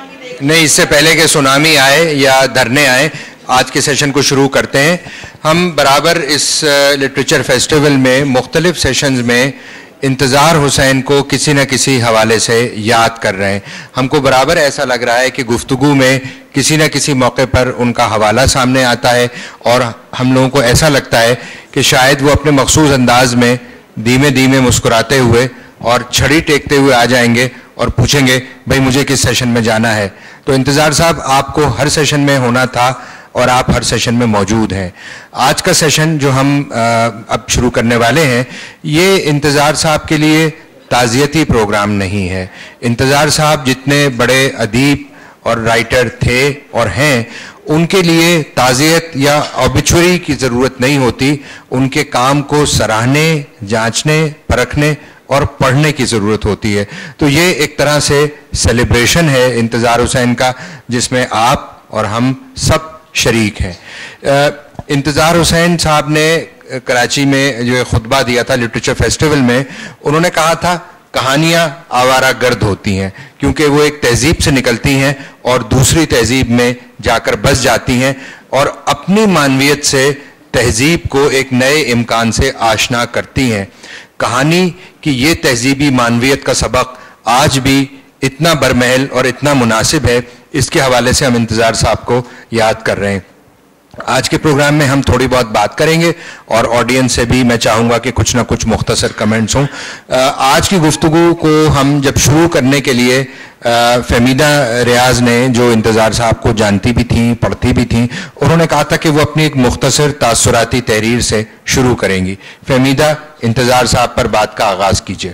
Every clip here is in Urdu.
نہیں، اس سے پہلے کہ سونامی آئے یا دھرنے آئے، آج کے سیشن کو شروع کرتے ہیں. ہم برابر اس لٹریچر فیسٹیول میں مختلف سیشنز میں انتظار حسین کو کسی نہ کسی حوالے سے یاد کر رہے ہیں. ہم کو برابر ایسا لگ رہا ہے کہ گفتگو میں کسی نہ کسی موقع پر ان کا حوالہ سامنے آتا ہے، اور ہم لوگوں کو ایسا لگتا ہے کہ شاید وہ اپنے مخصوص انداز میں دھیمے دھیمے مسکراتے ہوئے اور چھڑی ٹیکتے ہوئے آ جائیں گے اور پوچھیں گے بھائی مجھے کس سیشن میں جانا ہے. تو انتظار صاحب، آپ کو ہر سیشن میں ہونا تھا اور آپ ہر سیشن میں موجود ہیں. آج کا سیشن جو ہم اب شروع کرنے والے ہیں، یہ انتظار صاحب کے لیے تعزیتی پروگرام نہیں ہے. انتظار صاحب جتنے بڑے ادیب اور رائٹر تھے اور ہیں، ان کے لیے تعزیت یا اوبیچوری کی ضرورت نہیں ہوتی. ان کے کام کو سراہنے، جانچنے، پرکھنے اور پڑھنے کی ضرورت ہوتی ہے. تو یہ ایک طرح سے سیلیبریشن ہے انتظار حسین کا، جس میں آپ اور ہم سب شریک ہیں. انتظار حسین صاحب نے کراچی میں جو خطبہ دیا تھا لٹریچر فیسٹیول میں، انہوں نے کہا تھا کہانیاں آوارہ گرد ہوتی ہیں کیونکہ وہ ایک تہذیب سے نکلتی ہیں اور دوسری تہذیب میں جا کر بس جاتی ہیں، اور اپنی معنویت سے تہذیب کو ایک نئے امکان سے آشنا کرتی ہیں. کہانی کی یہ تہذیبی معنویت کا سبق آج بھی اتنا برمحل اور اتنا مناسب ہے، اس کے حوالے سے ہم انتظار صاحب کو یاد کر رہے ہیں. آج کے پروگرام میں ہم تھوڑی بہت بات کریں گے اور آڈینس سے بھی میں چاہوں گا کہ کچھ نہ کچھ مختصر کمنٹس ہوں. آج کی گفتگو کو ہم جب شروع کرنے کے لیے فہمیدہ ریاض نے، جو انتظار صاحب کو جانتی بھی تھیں، پڑھتی بھی تھیں، انہوں نے کہا تھا کہ وہ اپنی ایک مختصر تاثراتی تحریر سے شروع کریں گی. فہمیدہ، انتظار صاحب پر بات کا آغاز کیجیے.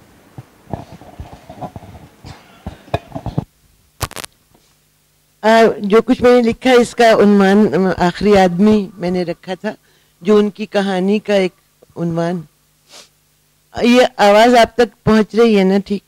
جو کچھ میں نے لکھا اس کا عنوان آخری آدمی میں نے رکھا تھا، جو ان کی کہانی کا ایک عنوان. یہ آواز آپ تک پہنچ رہی ہے نا؟ ٹھیک.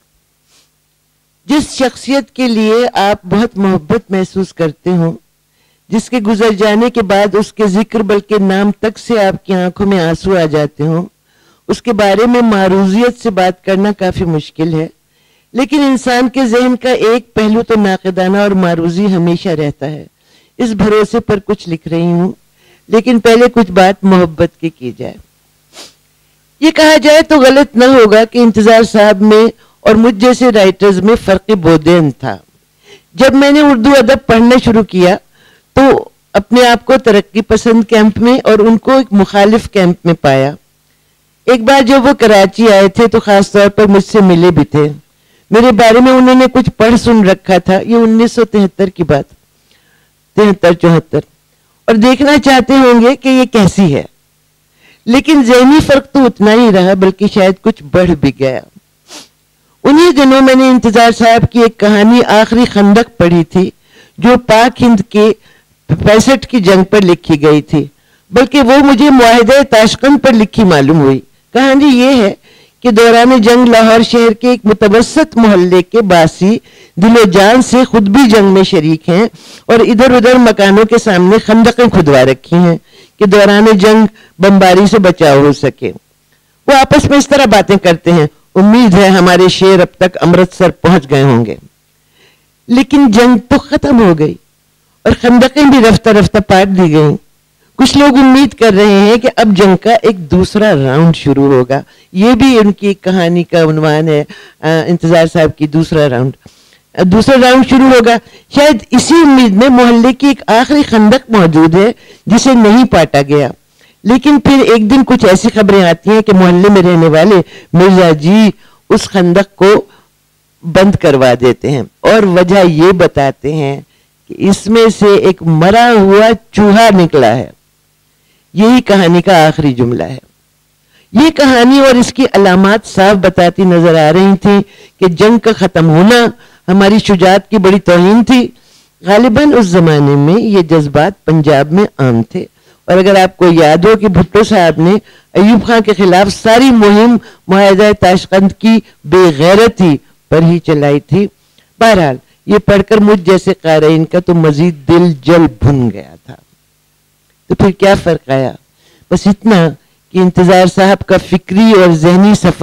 جس شخصیت کے لیے آپ بہت محبت محسوس کرتے ہوں، جس کے گزر جانے کے بعد اس کے ذکر بلکہ نام تک سے آپ کی آنکھوں میں آنسو آ جاتے ہوں، اس کے بارے میں معروضیت سے بات کرنا کافی مشکل ہے. لیکن انسان کے ذہن کا ایک پہلو تو ناقدانہ اور معروضی ہمیشہ رہتا ہے. اس بھروسے پر کچھ لکھ رہی ہوں، لیکن پہلے کچھ بات محبت کی جائے. یہ کہا جائے تو غلط نہ ہوگا کہ انتظار صاحب میں اور مجھ جیسے رائٹرز میں فرق بودین تھا. جب میں نے اردو ادب پڑھنا شروع کیا تو اپنے آپ کو ترقی پسند کیمپ میں اور ان کو ایک مخالف کیمپ میں پایا. ایک بار جب وہ کراچی آئے تھے تو خاص طور پر مجھ سے ملے بھی تھے. میرے بارے میں انہوں نے کچھ پڑھ سن رکھا تھا، یہ 1973 کی بات، 73-74، اور دیکھنا چاہتے ہوں گے کہ یہ کیسی ہے. لیکن ذہنی فرق تو اتنا ہی رہا، بلکہ شاید کچھ بڑھ بھی گیا. انہی دنوں میں نے انتظار صاحب کی ایک کہانی آخری خندق پڑھی تھی، جو پاک ہند کے 65 کی جنگ پر لکھی گئی تھی، بلکہ وہ مجھے معاہدہ تاشقند پر لکھی معلوم ہوئی. کہانی یہ ہے کہ دوران جنگ لاہور شہر کے ایک متوسط محلے کے باسی دل و جان سے خود بھی جنگ میں شریک ہیں اور ادھر ادھر مکانوں کے سامنے خندقیں کھدوا رکھی ہیں کہ دوران جنگ بمباری سے بچاؤ ہو سکے. وہ آپس میں اس طرح باتیں کرتے ہیں، امید ہے ہمارے شیر اب تک امرتسر پہنچ گئے ہوں گے. لیکن جنگ تو ختم ہو گئی اور خندقیں بھی رفتہ رفتہ پاٹ دی گئیں. کچھ لوگ امید کر رہے ہیں کہ اب جنگ کا ایک دوسرا راؤنڈ شروع ہوگا. یہ بھی ان کی کہانی کا عنوان ہے، انتظار صاحب کی دوسرا راؤنڈ شروع ہوگا. شاید اسی امید میں محلے کی ایک آخری خندق موجود ہے جسے نہیں پاٹا گیا. لیکن پھر ایک دن کچھ ایسی خبریں آتی ہیں کہ محلے میں رہنے والے مرزا جی اس خندق کو بند کروا دیتے ہیں اور وجہ یہ بتاتے ہیں کہ اس میں سے ایک مرا ہوا چوہا نکلا ہے. یہی کہانی کا آخری جملہ ہے. یہ کہانی اور اس کی علامات صاف بتاتی نظر آ رہی تھیں کہ جنگ کا ختم ہونا ہماری شجاعت کی بڑی توہین تھی. غالباً اس زمانے میں یہ جذبات پنجاب میں عام تھے، اور اگر آپ کو یاد ہو کہ بھٹو صاحب نے ایوب خان کے خلاف ساری مہم معاہدہ تاشقند کی بے غیرتی پر ہی چلائی تھی. بہرحال یہ پڑھ کر مجھ جیسے قارئین کا تو مزید دل جل بھن گیا تھا. تو پھر کیا فرق آیا؟ بس اتنا کہ انتظار صاحب کا فکری اور ذہنی سفر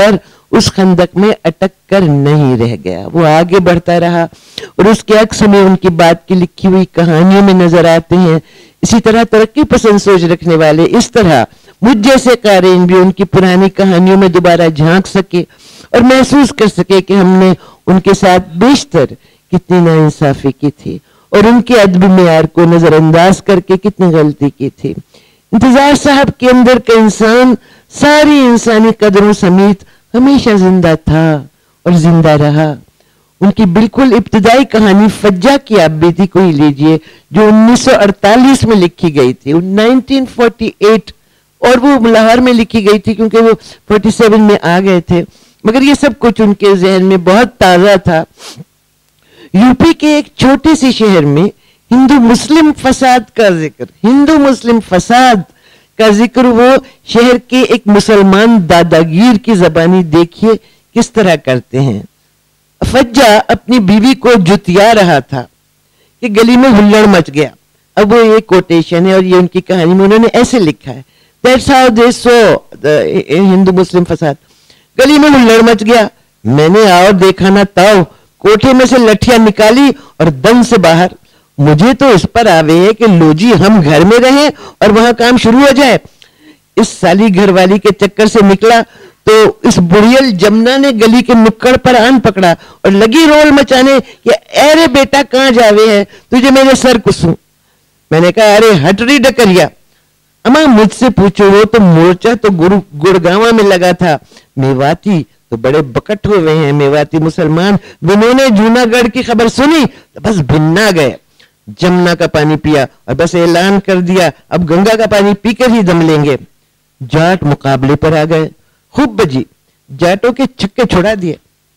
उस खंदक में अटक कर नहीं रह गया, वो आगे बढ़ता रहा और उसके अक्स में उनकी बात की लिखी हुई कहानियों में नजर आते हैं। इसी तरह तरक्की पसंद सोच रखने वाले इस तरह मुझ जैसे कारीन भी उनकी पुरानी कहानियों में दोबारा झांक सके और महसूस कर सके कि हमने उनके साथ बेशतर कितनी नाइंसाफी की थी और उनके अदबी मेयार को नजरअंदाज करके कितनी गलती की थी। इंतजार साहब के अंदर का इंसान सारी इंसानी कदरों समेत हमेशा जिंदा था और जिंदा रहा। उनकी बिल्कुल इब्तिदाई कहानी फज्जा की आप बेटी को ही लीजिए, जो 1948 में लिखी गई थी, 1948, और वो लाहौर में लिखी गई थी क्योंकि वो 47 में आ गए थे, मगर ये सब कुछ उनके जहन में बहुत ताजा था। यूपी के एक छोटे से शहर में हिंदू मुस्लिम फसाद का जिक्र वो शहर के एक मुसलमान दादागीर की जबानी देखिए किस तरह करते हैं। फज्जा अपनी बीवी को जुतिया रहा था कि गली में हुल्लड़ मच गया। अब वो ये कोटेशन है और ये उनकी कहानी में उन्होंने ऐसे लिखा है, that's how they sow Hindu Muslim फसाद। गली में हुल्लड़ मच गया, मैंने और देखा ना ताऊ, कोठे में से लठियां निकाली और दम से बाहर। मुझे तो इस पर आवे है कि लो जी हम घर में रहें और वहां काम शुरू हो जाए। इस साली घरवाली के चक्कर से निकला तो इस बुढ़ियल जमुना ने गली के नुक्कड़ पर आन पकड़ा और लगी रोल मचाने कि अरे बेटा कहां जावे है, तुझे मेरे सर कुसूं। मैंने कहा अरे हटरी डकरिया, अम्मा मुझसे पूछो, वो तो मोर्चा तो गुड़गांव में लगा था, मेवाती तो बड़े बकट हुए हैं, मेवाती मुसलमान। उन्होंने जूनागढ़ की खबर सुनी तो बस भिन्ना गए, जमुना का पानी पिया और बस ऐलान कर दिया अब गंगा का पानी पीकर ही दम लेंगे। जाट मुकाबले पर आ गए, खूब बजी, जाटों के छक्के छुड़ा दिए।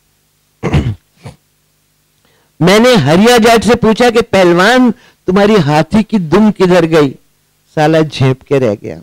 मैंने हरिया जाट से पूछा कि पहलवान तुम्हारी हाथी की दुम किधर गई, साला झेप के रह गया।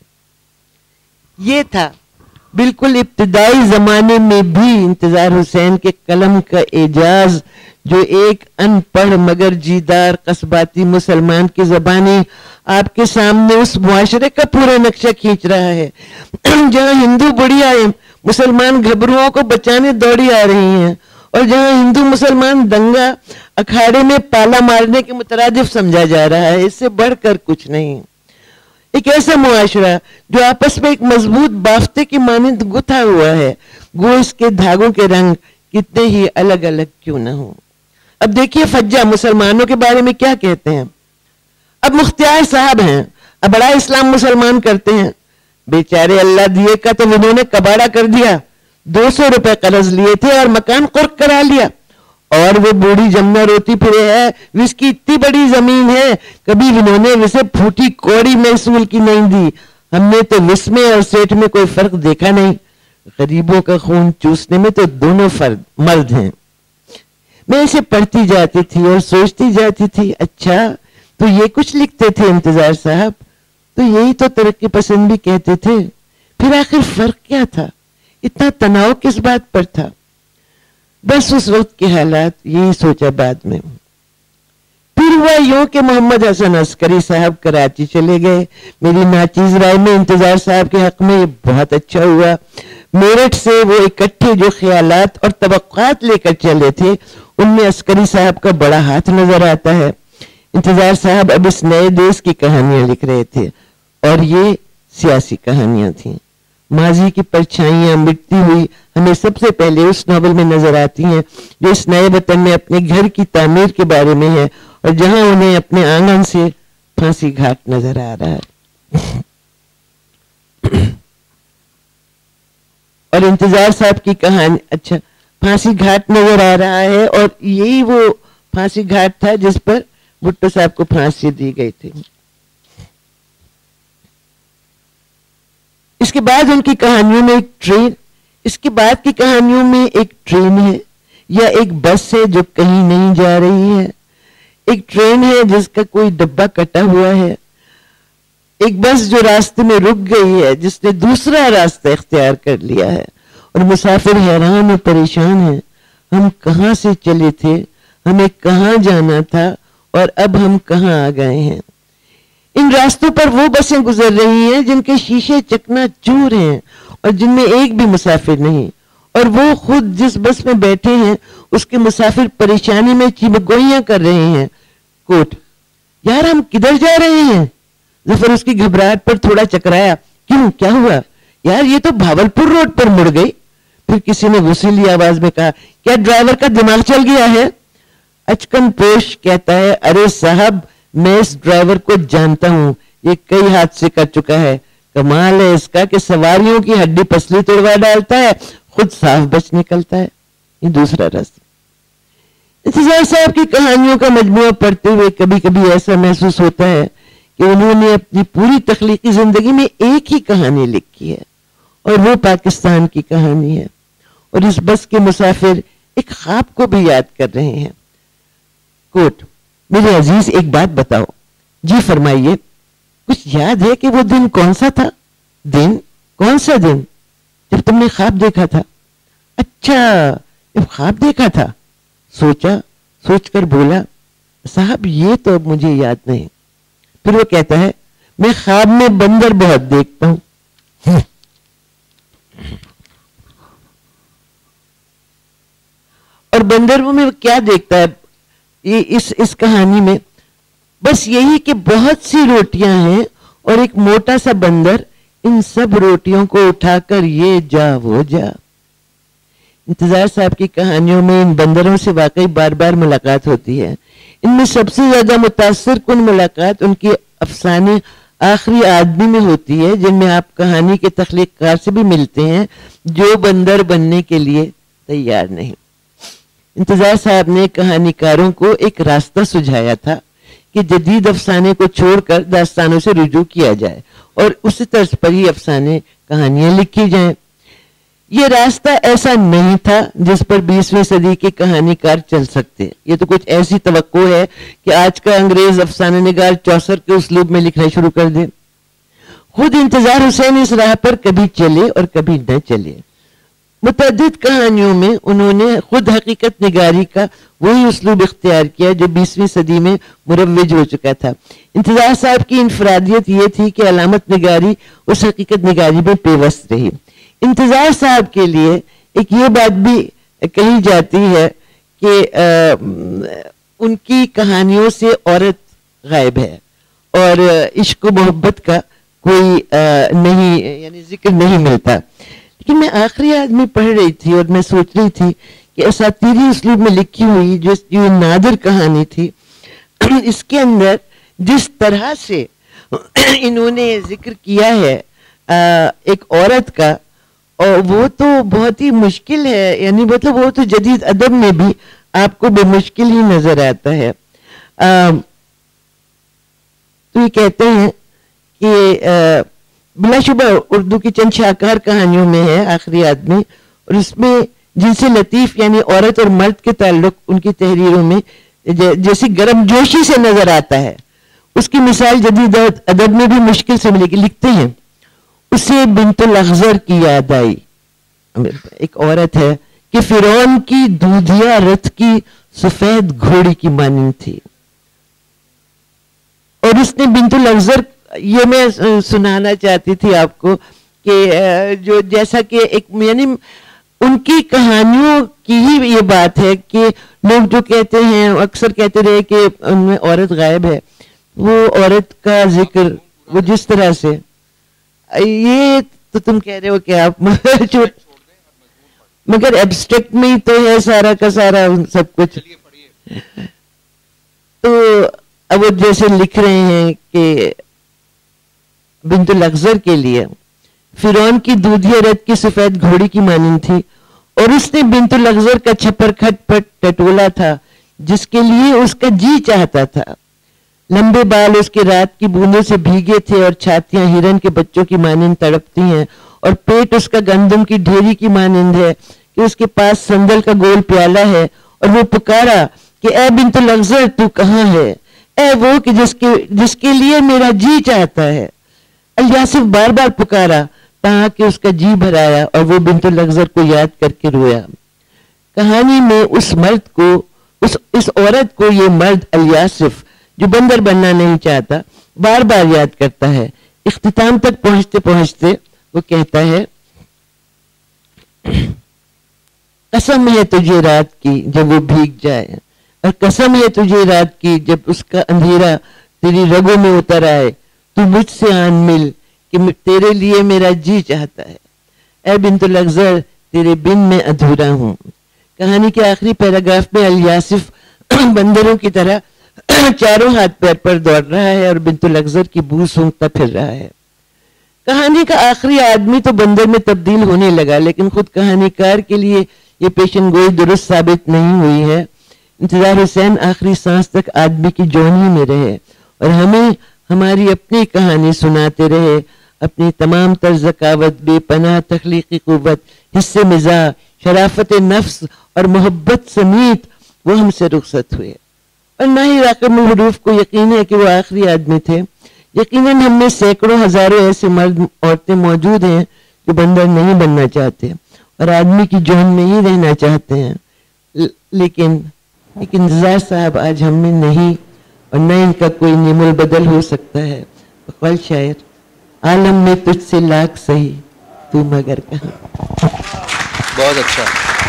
ये था बिल्कुल इब्तिदाई जमाने में भी इंतजार हुसैन के कलम का एजाज, जो एक अनपढ़ मगर जीदार कस्बाती मुसलमान की जबानी आपके सामने उस मुआशरे का पूरा नक्शा खींच रहा है जहां हिंदू बुढ़ियाएं मुसलमान घबरुओं को बचाने दौड़ी आ रही हैं और जहां हिंदू मुसलमान दंगा अखाड़े में पाला मारने के मुतरादिफ समझा जा रहा है। इससे बढ़कर कुछ नहीं। एक ऐसा मुआशरा जो आपस में एक मजबूत बाफ्ते की मानंद गुथा हुआ है, गो इसके धागों के रंग कितने ही अलग अलग क्यों न हो। अब देखिए फज्जा मुसलमानों के बारे में क्या कहते हैं। अब मुख्तियार साहब हैं, अब बड़ा इस्लाम मुसलमान करते हैं, बेचारे अल्लाह दिए का तो उन्होंने कबाड़ा कर दिया, 200 रुपए कर्ज लिए थे और मकान कुर्क करा लिया। और वो बूढ़ी जमुना रोती फिरे है, इसकी इतनी बड़ी जमीन है, कभी इन्होंने विसे फूटी कौड़ी महसूल की नहीं दी। हमने तो विस में और सेठ में कोई फर्क देखा नहीं, गरीबों का खून चूसने में तो दोनों मर्द हैं। मैं इसे पढ़ती जाती थी और सोचती जाती थी, अच्छा तो ये कुछ लिखते थे इंतजार साहब, तो यही तो तरक्की पसंद भी कहते थे। फिर आखिर फर्क क्या था, इतना तनाव किस बात पर था। बस उस वक्त के हालात, यही सोचा बाद में। फिर हुआ यूं कि मोहम्मद हसन अस्करी साहब कराची चले गए। मेरी नाचीज राय में इंतजार साहब के हक में ये बहुत अच्छा हुआ। मेरठ से वो इकट्ठे जो ख्यालात और तवक्कात लेकर चले थे, उनमें अस्करी साहब का बड़ा हाथ नजर आता है। इंतजार साहब अब इस नए देश की कहानियां लिख रहे थे और ये सियासी कहानियां थीं। माजी की परछाइयां मिटती हुई हमें सबसे पहले उस नॉवल में नजर आती हैं जो इस नए वतन में अपने घर की तामीर के बारे में है और जहां उन्हें अपने आंगन से फांसी घाट नजर आ रहा है। और इंतजार साहब की कहानी, अच्छा फांसी घाट नजर आ रहा है और यही वो फांसी घाट था जिस पर भुट्टो साहब को फांसी दी गई थी। इसके बाद उनकी कहानियों में एक ट्रेन, इसके बाद की कहानियों में एक ट्रेन है या एक बस है जो कहीं नहीं जा रही है, एक ट्रेन है जिसका कोई डब्बा कटा हुआ है, एक बस जो रास्ते में रुक गई है जिसने दूसरा रास्ता इख्तियार कर लिया है और मुसाफिर हैरान और परेशान है। हम कहां से चले थे, हमें कहां जाना था और अब हम कहां आ गए हैं। इन रास्तों पर वो बसें गुजर रही हैं जिनके शीशे चकनाचूर हैं और जिनमें एक भी मुसाफिर नहीं, اور وہ خود جس بس میں بیٹھے ہیں اس کے مسافر پریشانی میں چیمگوئیاں کر رہے ہیں. کوٹ: یار ہم کدھر جا رہے ہیں؟ ظفر اس کی گھبراہٹ پر تھوڑا چکرایا. کیوں، کیا ہوا؟ یار یہ تو بھاولپور روڈ پر مڑ گئی. پھر کسی نے غصیلی آواز میں کہا: کیا ڈرائیور کا دماغ چل گیا ہے؟ اچکن پوش کہتا ہے: ارے صاحب میں اس ڈرائیور کو جانتا ہوں، یہ کئی حادثے کر چکا ہے. کمال ہے اس کا کہ سواریوں کی ہڈی پسلی توڑوا ڈالتا ہے، خود صاف بچ نکلتا ہے. یہ دوسرا راستہ. انتظار صاحب کی کہانیوں کا مجموعہ پڑھتے ہوئے کبھی کبھی ایسا محسوس ہوتا ہے کہ انہوں نے اپنی پوری تخلیقی زندگی میں ایک ہی کہانی لکھی ہے، اور وہ پاکستان کی کہانی ہے. اور اس بس کے مسافر ایک خواب کو بھی یاد کر رہے ہیں. کوٹ: میرے عزیز ایک بات بتاؤ. جی فرمائیے. کچھ یاد ہے کہ وہ دن کون سا تھا؟ دن؟ کون سا دن؟ جب تم نے خواب دیکھا تھا. اچھا، جب خواب دیکھا تھا. سوچا، سوچ کر بولا: صاحب یہ تو اب مجھے یاد نہیں. پھر وہ کہتا ہے: میں خواب میں بندر بہت دیکھتا ہوں. اور بندروں میں کیا دیکھتا ہے یہ اس کہانی میں؟ بس یہی کہ بہت سی روٹیاں ہیں اور ایک موٹا سا بندر ان سب روٹیوں کو اٹھا کر یہ جا وہ جا. انتظار صاحب کی کہانیوں میں ان بندروں سے واقعی بار بار ملاقات ہوتی ہے. ان میں سب سے زیادہ متاثر کن ملاقات ان کی افسانے آخری آدمی میں ہوتی ہے، جن میں آپ کہانی کے تخلیق کار سے بھی ملتے ہیں جو بندر بننے کے لیے تیار نہیں. انتظار صاحب نے کہانی کاروں کو ایک راستہ سجھایا تھا کہ جدید افسانے کو چھوڑ کر داستانوں سے رجوع کیا جائے اور اسی طرز پر ہی افسانے کہانیاں لکھی جائیں. یہ راستہ ایسا نہیں تھا جس پر 20ویں صدی کے کہانی کار چل سکتے. یہ تو کچھ ایسی توقع ہے کہ آج کا انگریز افسانہ نگار چوسر کے اسلوب میں لکھنا شروع کر دے. خود انتظار حسین اس راہ پر کبھی چلے اور کبھی نہ چلے. متعدد کہانیوں میں انہوں نے خود حقیقت نگاری کا وہی اسلوب اختیار کیا جو 20ویں صدی میں مروج ہو چکا تھا. انتظار صاحب کی انفرادیت یہ تھی کہ علامت نگاری اس حقیقت نگاری میں پیوست رہی. انتظار صاحب کے لیے ایک یہ بات بھی کہی جاتی ہے کہ ان کی کہانیوں سے عورت غائب ہے اور عشق و محبت کا کوئی نہیں، یعنی ذکر نہیں ملتا. لیکن میں آخری آدمی پڑھ رہی تھی اور میں سوچ رہی تھی کہ اساطیری اسلوب میں لکھی ہوئی جو نادر کہانی تھی، اس کے اندر جس طرح سے انہوں نے ذکر کیا ہے ایک عورت کا، اور وہ تو بہت ہی مشکل ہے، یعنی مطلب وہ تو جدید ادب میں بھی آپ کو بے مشکل ہی نظر آتا ہے. تو یہ کہتے ہیں کہ بلا شبہ اردو کی چند شاہکار کہانیوں میں ہے آخری آدمی، اور اس میں جن سے لطیف یعنی عورت اور مرد کے تعلق ان کی تحریروں میں جیسی گرم جوشی سے نظر آتا ہے، اس کی مثال جدید ادب میں بھی مشکل سے ملے گی. لکھتے ہیں: اسے بنت الاخضر کی یاد آئی. ایک عورت ہے کہ فرعون کی دودھیا رتھ کی سفید گھوڑی کی مانند تھی، اور اس نے بنت الاخضر، یہ میں سنانا چاہتی تھی آپ کو کہ جو جیسا کہ ایک یعنی ان کی کہانیوں کی ہی یہ بات ہے کہ لوگ جو کہتے ہیں اکثر کہتے رہے کہ ان میں عورت غائب ہے، وہ عورت کا ذکر وہ جس طرح سے، یہ تو تم کہہ رہے ہو کہ آپ مگر ایبسٹریکٹ میں ہی تو ہے سارا کا سارا سب کچھ. تو اب وہ جیسے لکھ رہے ہیں کہ بنت الاخضر کے لیے فرعون کی دودھیا رتھ کی سفید گھوڑی کی مانند تھی، اور اس نے بنت الاخضر کا چھپر کھٹ پٹ ٹٹولا تھا جس کے لیے اس کا جی چاہتا تھا. لمبے بال اس کے رات کی بوندوں سے بھیگے تھے اور چھاتیاں ہرن کے بچوں کی مانند تڑپتی ہیں، اور پیٹ اس کا گندم کی ڈھیری کی مانند ہے کہ اس کے پاس سندل کا گول پیالہ ہے، اور وہ پکارا کہ اے بنت الاخضر تو کہاں ہے، اے وہ کہ جس کے لیے میرا جی چاہتا ہے. الیاسف بار بار پکارا تاکہ اس کا جی بھرایا، اور وہ بنت الاخضر کو یاد کر کے رویا. کہانی میں اس مرد کو اس عورت کو یہ مرد الیاسف جو بندر بننا نہیں چاہتا بار بار یاد کرتا ہے. اختتام تک پہنچتے پہنچتے وہ کہتا ہے قسم ہے تجھے رات کی جب وہ بھیگ جائے، اور قسم ہے تجھے رات کی جب اس کا اندھیرا تیری رگوں میں اتر آئے، تو مجھ سے آن مل کہ تیرے لیے میرا جی چاہتا ہے، اے بنت الاغزر تیرے بن میں ادھورا ہوں۔ کہانی کے آخری پیراگراف میں الیاسف بندروں کی طرح چاروں ہاتھ پیر پر دوڑ رہا ہے اور بنت الاغزر کی بو سونگتا پھر رہا ہے۔ کہانی کا آخری آدمی تو بندر میں تبدیل ہونے لگا، لیکن خود کہانی کار کے لیے یہ پیشن گوئی درست ثابت نہیں ہوئی ہے۔ انتظار حسین آخری سانس تک آدمی کی جوانی میں رہے اور ہمیں ہماری اپنی کہانی سناتے رہے، اپنی تمام تر ذکاوت، بے پناہ تخلیقی قوت، حص مزاح، شرافت نفس اور محبت سمیت وہ ہم سے رخصت ہوئے، اور نہ ہی راقب الحروف کو یقین ہے کہ وہ آخری آدمی تھے۔ یقیناً ہم میں سینکڑوں ہزاروں ایسے مرد عورتیں موجود ہیں جو بندر نہیں بننا چاہتے اور آدمی کی جون میں ہی رہنا چاہتے ہیں، لیکن ایک انتظار صاحب آج ہم میں نہیں، اور نہ ان کا کوئی نیم البدل ہو سکتا ہے۔ بقول شاعر، عالم میں تجھ سے لاکھ سہی تو مگر کہاں۔ بہت اچھا،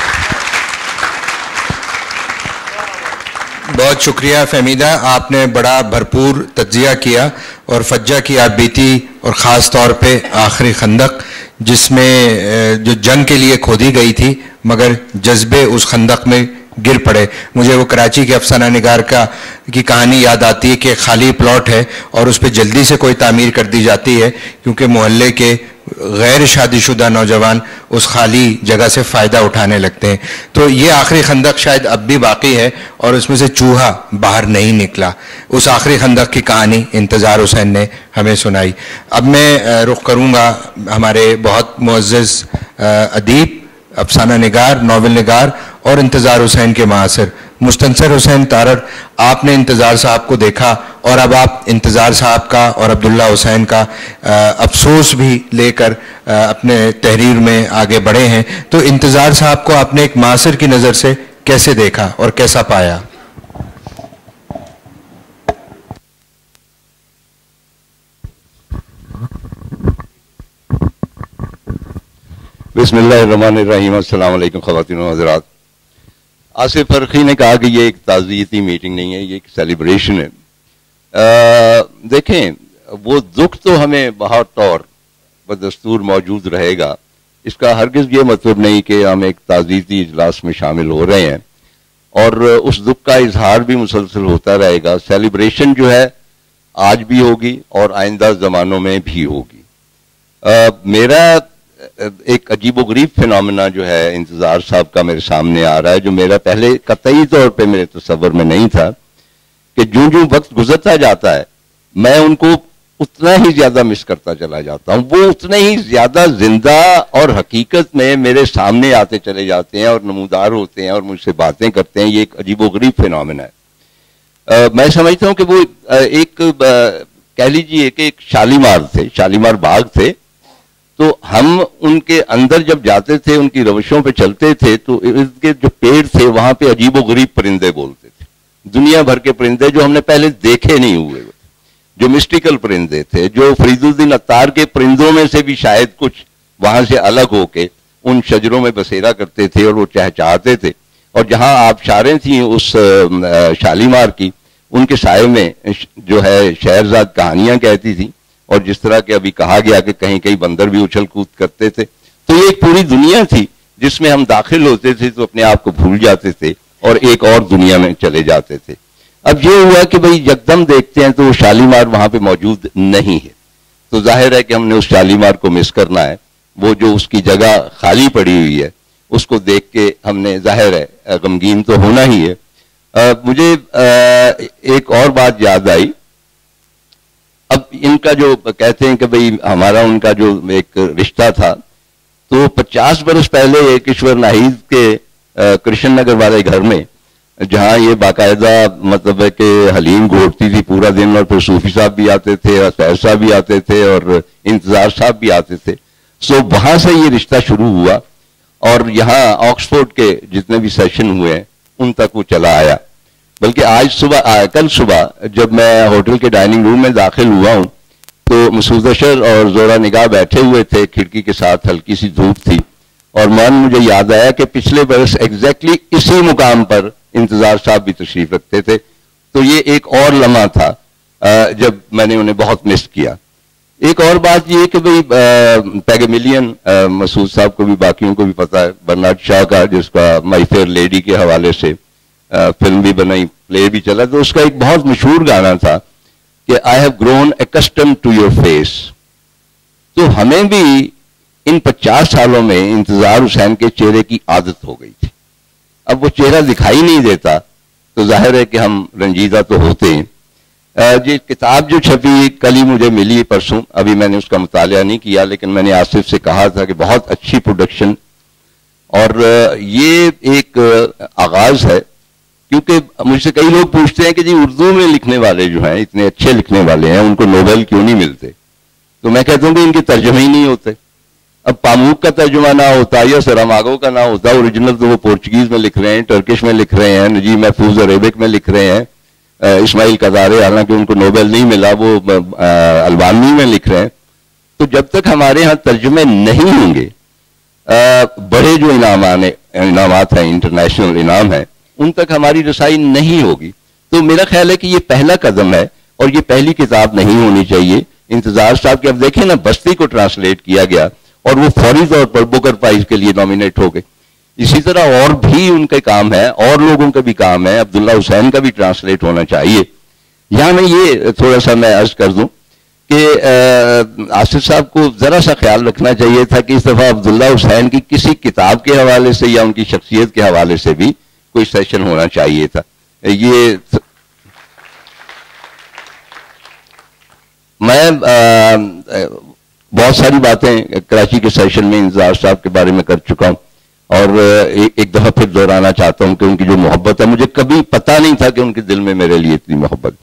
بہت شکریہ فہمیدہ، آپ نے بڑا بھرپور تجزیہ کیا اور فجہ کی آپ بیتی، اور خاص طور پہ آخری خندق جس میں جو جنگ کے لیے کھودی گئی تھی مگر جذبے اس خندق میں گر پڑے۔ مجھے وہ کراچی کے افسانہ نگار کی کہانی یاد آتی ہے کہ خالی پلاٹ ہے اور اس پہ جلدی سے کوئی تعمیر کر دی جاتی ہے کیونکہ محلے کے غیر شادی شدہ نوجوان اس خالی جگہ سے فائدہ اٹھانے لگتے ہیں۔ تو یہ آخری خندق شاید اب بھی باقی ہے اور اس میں سے چوہا باہر نہیں نکلا۔ اس آخری خندق کی کہانی انتظار حسین نے ہمیں سنائی۔ اب میں رخ کروں گا ہمارے بہت معزز ادیب، افسانہ نگار، ناول نگار اور انتظار حسین کے معاصر مستنصر حسین تارڑ۔ آپ نے انتظار صاحب کو دیکھا اور اب آپ انتظار صاحب کا اور عبداللہ حسین کا افسوس بھی لے کر اپنے تحریر میں آگے بڑھے ہیں، تو انتظار صاحب کو آپ نے ایک معاصر کی نظر سے کیسے دیکھا اور کیسا پایا؟ بسم اللہ الرحمن الرحیم۔ السلام علیکم خواتین و حضرات۔ آصف فرقی نے کہا کہ یہ ایک تعزیتی میٹنگ نہیں ہے، یہ ایک سیلیبریشن ہے۔ دیکھیں، وہ دکھ تو ہمیں بہت طور بدستور موجود رہے گا، اس کا ہرگز یہ مطلب نہیں کہ ہم ایک تعزیتی اجلاس میں شامل ہو رہے ہیں، اور اس دکھ کا اظہار بھی مسلسل ہوتا رہے گا۔ سیلیبریشن جو ہے آج بھی ہوگی اور آئندہ زمانوں میں بھی ہوگی۔ میرا ایک عجیب و غریب فینومینا جو ہے انتظار صاحب کا میرے سامنے آ رہا ہے، جو میرا پہلے قطعی طور پہ میرے تصور میں نہیں تھا، کہ جو وقت گزرتا جاتا ہے میں ان کو اتنا ہی زیادہ مس کرتا چلا جاتا ہوں، وہ اتنے ہی زیادہ زندہ اور حقیقت میں میرے سامنے آتے چلے جاتے ہیں اور نمودار ہوتے ہیں اور مجھ سے باتیں کرتے ہیں۔ یہ ایک عجیب و غریب فینومینا ہے۔ میں سمجھتا ہوں کہ وہ ایک کہہ لیجیے کہ ایک شالیمار تھے، شالیمار باغ تھے، تو ہم ان کے اندر جب جاتے تھے، ان کی روشوں پہ چلتے تھے، تو ارد گرد جو پیڑ تھے وہاں پہ عجیب و غریب پرندے بولتے تھے، دنیا بھر کے پرندے جو ہم نے پہلے دیکھے نہیں ہوئے، جو مسٹیکل پرندے تھے، جو فرید الدین عطار کے پرندوں میں سے بھی شاید کچھ وہاں سے الگ ہو کے ان شجروں میں بسیرا کرتے تھے اور وہ چہچہاتے تھے، اور جہاں آبشاریں تھیں اس شالیمار کی، ان کے سائے میں جو ہے شہرزاد کہانیاں کہتی تھیں، اور جس طرح کہ ابھی کہا گیا کہ کہیں کہیں بندر بھی اچھل کود کرتے تھے، تو یہ ایک پوری دنیا تھی جس میں ہم داخل ہوتے تھے تو اپنے آپ کو بھول جاتے تھے اور ایک اور دنیا میں چلے جاتے تھے۔ اب یہ ہوا کہ بھئی یکدم دیکھتے ہیں تو وہ شالیمار وہاں پہ موجود نہیں ہے، تو ظاہر ہے کہ ہم نے اس شالیمار کو مس کرنا ہے، وہ جو اس کی جگہ خالی پڑی ہوئی ہے اس کو دیکھ کے ہم نے ظاہر ہے غمگین تو ہونا ہی ہے۔ مجھے ایک اور بات یاد آئی، اب ان کا جو کہتے ہیں کہ بھئی ہمارا ان کا جو ایک رشتہ تھا، تو 50 برس پہلے کشور ناہید کے کرشن نگر والے گھر میں، جہاں یہ باقاعدہ مطلب ہے کہ حلیم گھوٹتی تھی پورا دن، اور پھر صوفی صاحب بھی آتے تھے اور سیر صاحب بھی آتے تھے اور انتظار صاحب بھی آتے تھے، سو وہاں سے یہ رشتہ شروع ہوا، اور یہاں آکسفورڈ کے جتنے بھی سیشن ہوئے ہیں ان تک وہ چلا آیا۔ بلکہ کل صبح جب میں ہوٹل کے ڈائننگ روم میں داخل ہوا ہوں تو مسعود اشر اور زہرہ نگاہ بیٹھے ہوئے تھے، کھڑکی کے ساتھ ہلکی سی دھوپ تھی، اور مان مجھے یاد آیا کہ پچھلے برس ایگزیکٹلی اسی مقام پر انتظار صاحب بھی تشریف رکھتے تھے. تو یہ ایک اور لمحہ تھا جب میں نے انہیں بہت مس کیا. ایک اور بات یہ کہ بھئی پیگمیلین مسعود صاحب کو بھی باقیوں کو بھی پتا ہے, برنارڈ شاہ کا, جس کا مائی فیئر لیڈی کے حوالے سے فلم بھی بنائی, پلے بھی چلا, تو اس کا ایک بہت مشہور گانا تھا کہ I have grown accustomed to your face. تو ہمیں بھی ان 50 سالوں میں انتظار حسین کے چہرے کی عادت ہو گئی تھی. اب وہ چہرہ دکھائی نہیں دیتا تو ظاہر ہے کہ ہم رنجیدہ تو ہوتے ہیں. یہ کتاب جو چھپی کل ہی مجھے ملی, پرسوں, ابھی میں نے اس کا مطالعہ نہیں کیا, لیکن میں نے آصف سے کہا تھا کہ بہت اچھی پروڈکشن, اور یہ ایک آغاز ہے. کیونکہ مجھ سے کئی لوگ پوچھتے ہیں کہ جی اردو میں لکھنے والے جو ہیں, اتنے اچھے لکھنے والے ہیں, ان کو نوبل کیوں نہیں ملتے؟ تو میں کہتا ہوں کہ ان کے ترجمے ہی نہیں ہوتے. اب پاموک کا ترجمہ نہ ہوتا یا سراماگو کا نہ ہوتا, اوریجنل تو وہ پورچگیز میں لکھ رہے ہیں, ٹرکش میں لکھ رہے ہیں, نجیب محفوظ عربک میں لکھ رہے ہیں, اسماعیل قذارے حالانکہ ان کو نوبل نہیں ملا وہ البانی میں لکھ رہے ہیں. تو جب تک ہمارے ہاں ترجمے نہیں ہوں گے, بڑے جو انعامات ہیں, انٹرنیشنل انعام ہیں, ان تک ہماری رسائی نہیں ہوگی. تو میرا خیال ہے کہ یہ پہلا قدم ہے, اور یہ پہلی کتاب نہیں ہونی چاہیے. انتظار صاحب کے اب دیکھیں نا, بستی کو ٹرانسلیٹ کیا گیا اور وہ فوری طور پر بکر پرائز کے لیے نامینیٹ ہو گئے. اسی طرح اور بھی ان کے کام ہے, اور لوگوں کا بھی کام ہے. عبداللہ حسین کا بھی ٹرانسلیٹ ہونا چاہیے. یہاں میں یہ تھوڑا سا میں عرض کر دوں کہ آصف صاحب کو ذرا سا خیال رکھنا چاہیے تھا کہ اس دفعہ عبداللہ حسین کی کسی کتاب کے حوالے سے یا ان کی شخصیت کے حوالے سے بھی کوئی سیشن ہونا چاہیے تھا. یہ میں بہت ساری باتیں کراچی کے سیشن میں انتظار صاحب کے بارے میں کر چکا ہوں, اور ایک دفعہ پھر دہرانا چاہتا ہوں کہ ان کی جو محبت ہے, مجھے کبھی پتا نہیں تھا کہ ان کے دل میں میرے لیے اتنی محبت.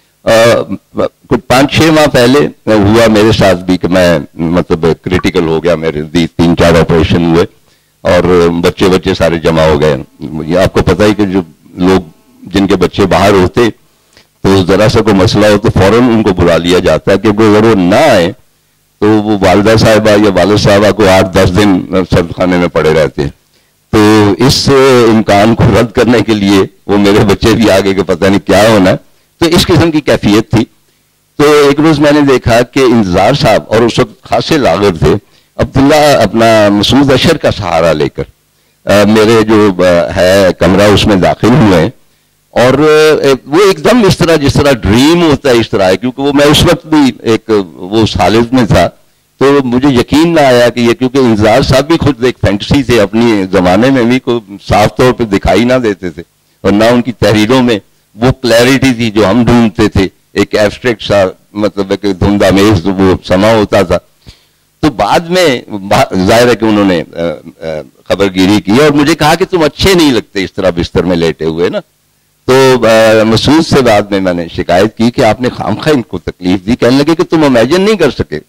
کچھ 5-6 ماہ پہلے ہوا میرے ساتھ بھی کہ میں مطلب کریٹیکل ہو گیا, میرے 3-4 آپریشن ہوئے اور بچے سارے جمع ہو گئے. آپ کو پتہ ہی کہ جو لوگ جن کے بچے باہر ہوتے تو ذرا سا کوئی مسئلہ ہو تو فوراً ان کو بلا لیا جاتا ہے, کیونکہ اگر وہ نہ آئے تو وہ والدہ صاحبہ یا والد صاحبہ کو 8-10 دن سرد خانے میں پڑے رہتے ہیں. تو اس امکان کو رد کرنے کے لیے وہ میرے بچے بھی آگے کہ پتہ نہیں کیا ہونا ہے, تو اس قسم کی کیفیت تھی. تو ایک روز میں نے دیکھا کہ انتظار صاحب, اور اس وقت خاصے لاغر تھے, عبداللہ اپنا مسعود اشر کا سہارا لے کر میرے جو ہے کمرہ اس میں داخل ہوئے, اور وہ ایک دم اس طرح جس طرح ڈریم ہوتا ہے اس طرح ہے. کیونکہ وہ میں اس وقت بھی ایک وہ اس حالت میں تھا, تو مجھے یقین نہ آیا کہ یہ, کیونکہ انتظار صاحب بھی خود ایک فینٹسی تھے, اپنی زمانے میں بھی کوئی صاف طور پہ دکھائی نہ دیتے تھے, اور نہ ان کی تحریروں میں وہ کلیئرٹی تھی جو ہم ڈھونڈتے تھے. ایک ایبسٹریکٹ سا مطلب ایک دھندامیز وہ سما ہوتا تھا. تو بعد میں ظاہر ہے کہ انہوں نے خبر گیری کی اور مجھے کہا کہ تم اچھے نہیں لگتے اس طرح بستر میں لیٹے ہوئے نا. تو مسعود سے بعد میں نے شکایت کی کہ آپ نے خامخواہ ان کو تکلیف دی. کہنے لگے کہ تم امیجن نہیں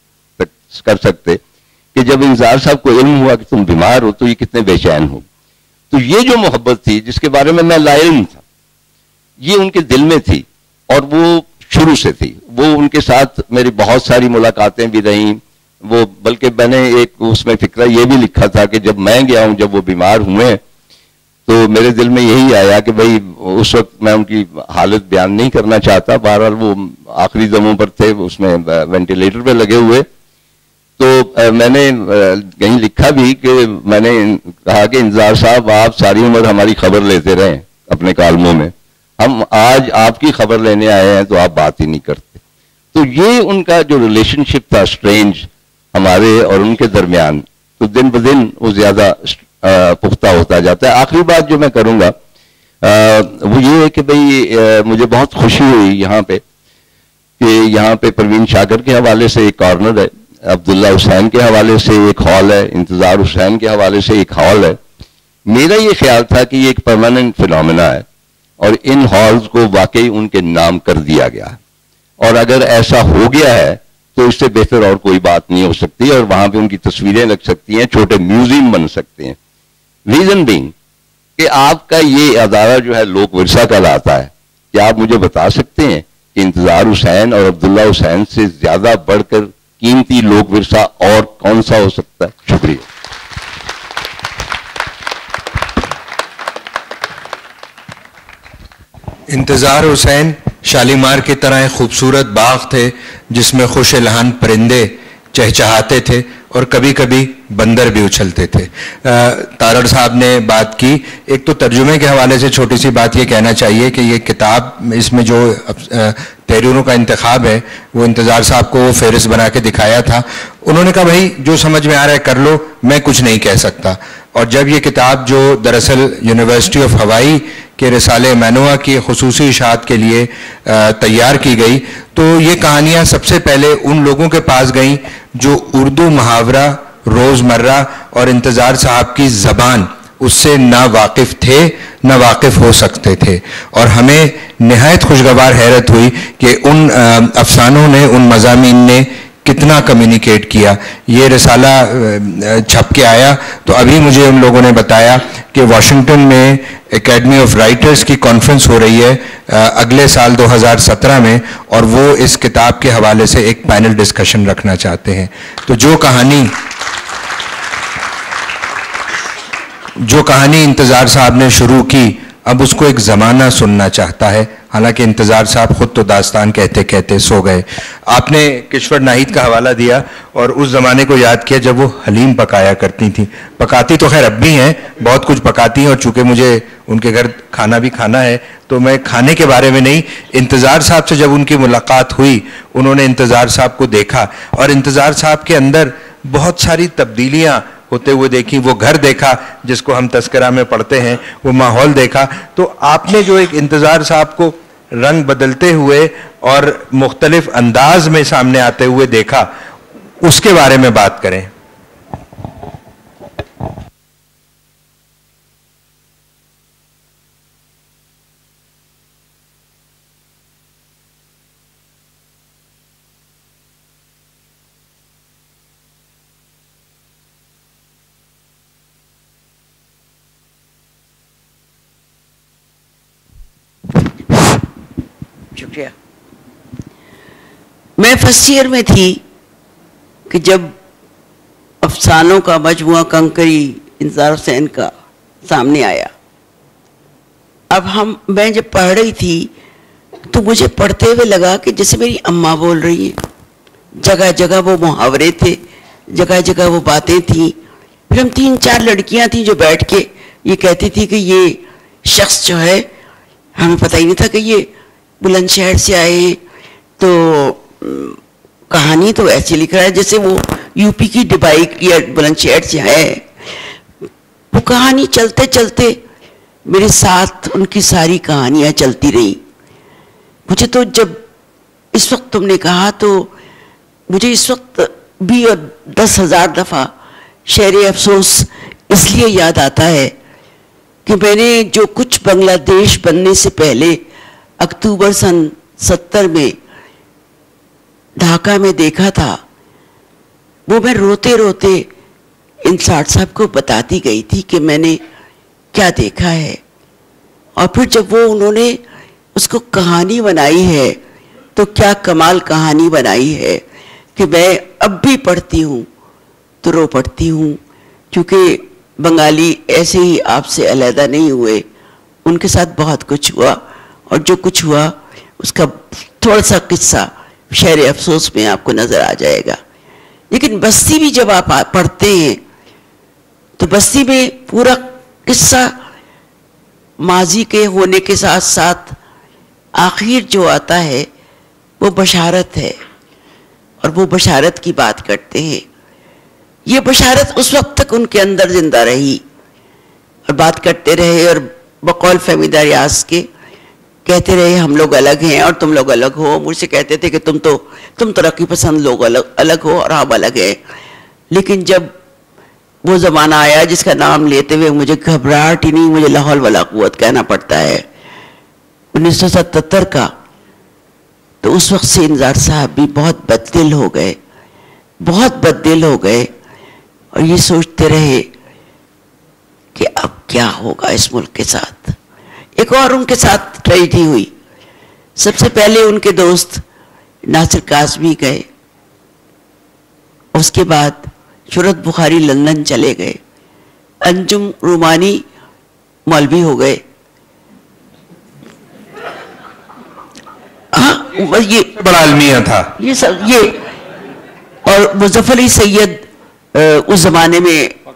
کر سکتے کہ جب انتظار صاحب کو علم ہوا کہ تم بیمار ہو تو یہ کتنے بے چین ہو. تو یہ جو محبت تھی جس کے بارے میں لا علم تھا, یہ ان کے دل میں تھی, اور وہ شروع سے تھی. وہ ان کے ساتھ میری بہت ساری ملاقاتیں بھی رہیں. وہ بلکہ میں نے ایک اس میں فکرہ یہ بھی لکھا تھا کہ جب میں گیا ہوں, جب وہ بیمار ہوئے, تو میرے دل میں یہی آیا کہ بھئی اس وقت میں ان کی حالت بیان نہیں کرنا چاہتا. بہرحال وہ آخری دموں پر تھے, اس میں وینٹیلیٹر پہ لگے ہوئے. تو میں نے کہیں لکھا بھی کہ میں نے کہا کہ انتظار صاحب آپ ساری عمر ہماری خبر لیتے رہیں اپنے کالموں میں, ہم آج آپ کی خبر لینے آئے ہیں تو آپ بات ہی نہیں کرتے. تو یہ ان کا جو ریلیشن شپ تھا اسٹرینج ہمارے اور ان کے درمیان, تو دن بدن وہ زیادہ پختہ ہوتا جاتا ہے. آخری بات جو میں کروں گا وہ یہ ہے کہ بھئی مجھے بہت خوشی ہوئی یہاں پہ کہ یہاں پہ پروین شاکر کے حوالے سے ایک کارنر ہے, عبداللہ حسین کے حوالے سے ایک ہال ہے, انتظار حسین کے حوالے سے ایک ہال ہے. میرا یہ خیال تھا کہ یہ ایک پرماننٹ فینومینا ہے اور ان ہالز کو واقعی ان کے نام کر دیا گیا ہے, اور اگر ایسا ہو گیا ہے تو اس سے بہتر اور کوئی بات نہیں ہو سکتی, اور وہاں پہ ان کی تصویریں لگ سکتی ہیں, چھوٹے میوزیم بن سکتے ہیں. ریزن بینگ کہ آپ کا یہ ادارہ جو ہے لوک ورثہ کہلاتا ہے. کیا آپ مجھے بتا سکتے ہیں کہ انتظار حسین اور عبداللہ حسین سے زیادہ بڑھ کر قیمتی لوک ورثہ اور کون سا ہو سکتا ہے؟ شکریہ. इंतज़ार हुसैन शालीमार की तरह एक खूबसूरत बाग थे जिसमें खुश लहान परिंदे चहचहाते थे और कभी कभी बंदर भी उछलते थे। तारड़ साहब ने बात की। एक तो तर्जुमे के हवाले से छोटी सी बात ये कहना चाहिए कि ये किताब, इसमें जो तहरीरों का इंतखाब है वो इंतज़ार साहब को वो फहरिस्त बना के दिखाया था। उन्होंने कहा भाई जो समझ में आ रहा है कर लो, मैं कुछ नहीं कह सकता। और जब ये किताब जो दरअसल यूनिवर्सिटी ऑफ हवाई के रिसाले मैनुआ की खुसूसी इशाअत के लिए तैयार की गई, तो ये कहानियाँ सबसे पहले उन लोगों के पास गईं जो उर्दू मुहावरा, रोज़मर्रा और इंतज़ार साहब की ज़बान उससे ना वाकिफ़ थे, ना वाकिफ़ हो सकते थे। और हमें निहायत खुशगवार हैरत हुई कि उन अफसानों ने, उन मज़ामीन ने कितना कम्युनिकेट किया। ये रिसाला छप के आया तो अभी मुझे उन लोगों ने बताया कि वाशिंगटन में एकेडमी ऑफ राइटर्स की कॉन्फ्रेंस हो रही है अगले साल 2017 में, और वो इस किताब के हवाले से एक पैनल डिस्कशन रखना चाहते हैं। तो जो कहानी इंतज़ार साहब ने शुरू की, अब उसको एक ज़माना सुनना चाहता है। हालांकि इंतज़ार साहब खुद तो दास्तान कहते कहते सो गए। आपने किश्वर नाहिद का हवाला दिया और उस ज़माने को याद किया जब वो हलीम पकाया करती थी। पकाती तो खैर अब भी हैं, बहुत कुछ पकाती हैं, और चूँकि मुझे उनके घर खाना भी खाना है तो मैं खाने के बारे में नहीं, इंतज़ार साहब से जब उनकी मुलाकात हुई, उन्होंने इंतज़ार साहब को देखा और इंतज़ार साहब के अंदर बहुत सारी तब्दीलियाँ होते हुए देखी। वो घर देखा जिसको हम तस्करा में पढ़ते हैं, वो माहौल देखा। तो आपने जो एक इंतज़ार साहब को रंग बदलते हुए और मुख्तलिफ अंदाज में सामने आते हुए देखा, उसके बारे में बात करें। शुक्रिया। मैं फर्स्ट ईयर में थी कि जब अफसानों का मजमुआ कंकरी इंतज़ार हुसैन का सामने आया। अब मैं जब पढ़ रही थी तो मुझे पढ़ते हुए लगा कि जैसे मेरी अम्मा बोल रही है। जगह जगह वो मुहावरे थे, जगह जगह वो बातें थी। फिर हम 3-4 लड़कियां थी जो बैठ के ये कहती थी कि ये शख्स जो है, हमें पता ही नहीं था कि ये बुलंदशहर से आए, तो कहानी तो ऐसी लिख रहा है जैसे वो यूपी की डिबाई या बुलंदशहर से है। वो कहानी चलते चलते मेरे साथ उनकी सारी कहानियां चलती रही। मुझे तो जब इस वक्त तुमने कहा तो मुझे इस वक्त भी और 10,000 दफ़ा शेर अफसोस इसलिए याद आता है कि मैंने जो कुछ बांग्लादेश बनने से पहले अक्टूबर सन 70 में ढाका में देखा था, वो मैं रोते रोते इंतज़ार साहब को बताती गई थी कि मैंने क्या देखा है। और फिर जब वो उन्होंने उसको कहानी बनाई है तो क्या कमाल कहानी बनाई है कि मैं अब भी पढ़ती हूँ तो रो पड़ती हूँ, क्योंकि बंगाली ऐसे ही आपसे अलहदा नहीं हुए, उनके साथ बहुत कुछ हुआ, और जो कुछ हुआ उसका थोड़ा सा किस्सा शेर अफसोस में आपको नजर आ जाएगा। लेकिन बस्ती भी जब आप पढ़ते हैं तो बस्ती में पूरा किस्सा माजी के होने के साथ साथ आखिर जो आता है वो बशारत है, और वो बशारत की बात करते हैं। ये बशारत उस वक्त तक उनके अंदर जिंदा रही और बात करते रहे, और बकौल फहमीदा रियाज के कहते रहे हम लोग अलग हैं और तुम लोग अलग हो। मुझसे कहते थे कि तुम तरक्की पसंद लोग अलग हो और हम अलग हैं। लेकिन जब वो ज़माना आया जिसका नाम लेते हुए मुझे घबराहट ही नहीं, मुझे लाहौल वला कुव्वत कहना पड़ता है, 1977 का, तो उस वक्त से इंतज़ार साहब भी बहुत बददिल हो गए, बहुत बददिल हो गए, और ये सोचते रहे कि अब क्या होगा इस मुल्क के साथ। एक और उनके साथ ट्रेजेडी हुई। सबसे पहले उनके दोस्त नासिर काज़मी गए, उसके बाद शोहरत बुखारी लंदन चले गए, अंजुम रूमानी मौलवी हो गए, یہ بڑا المیہ تھا یہ سب یہ. اور مظفر علی سید اس زمانے میں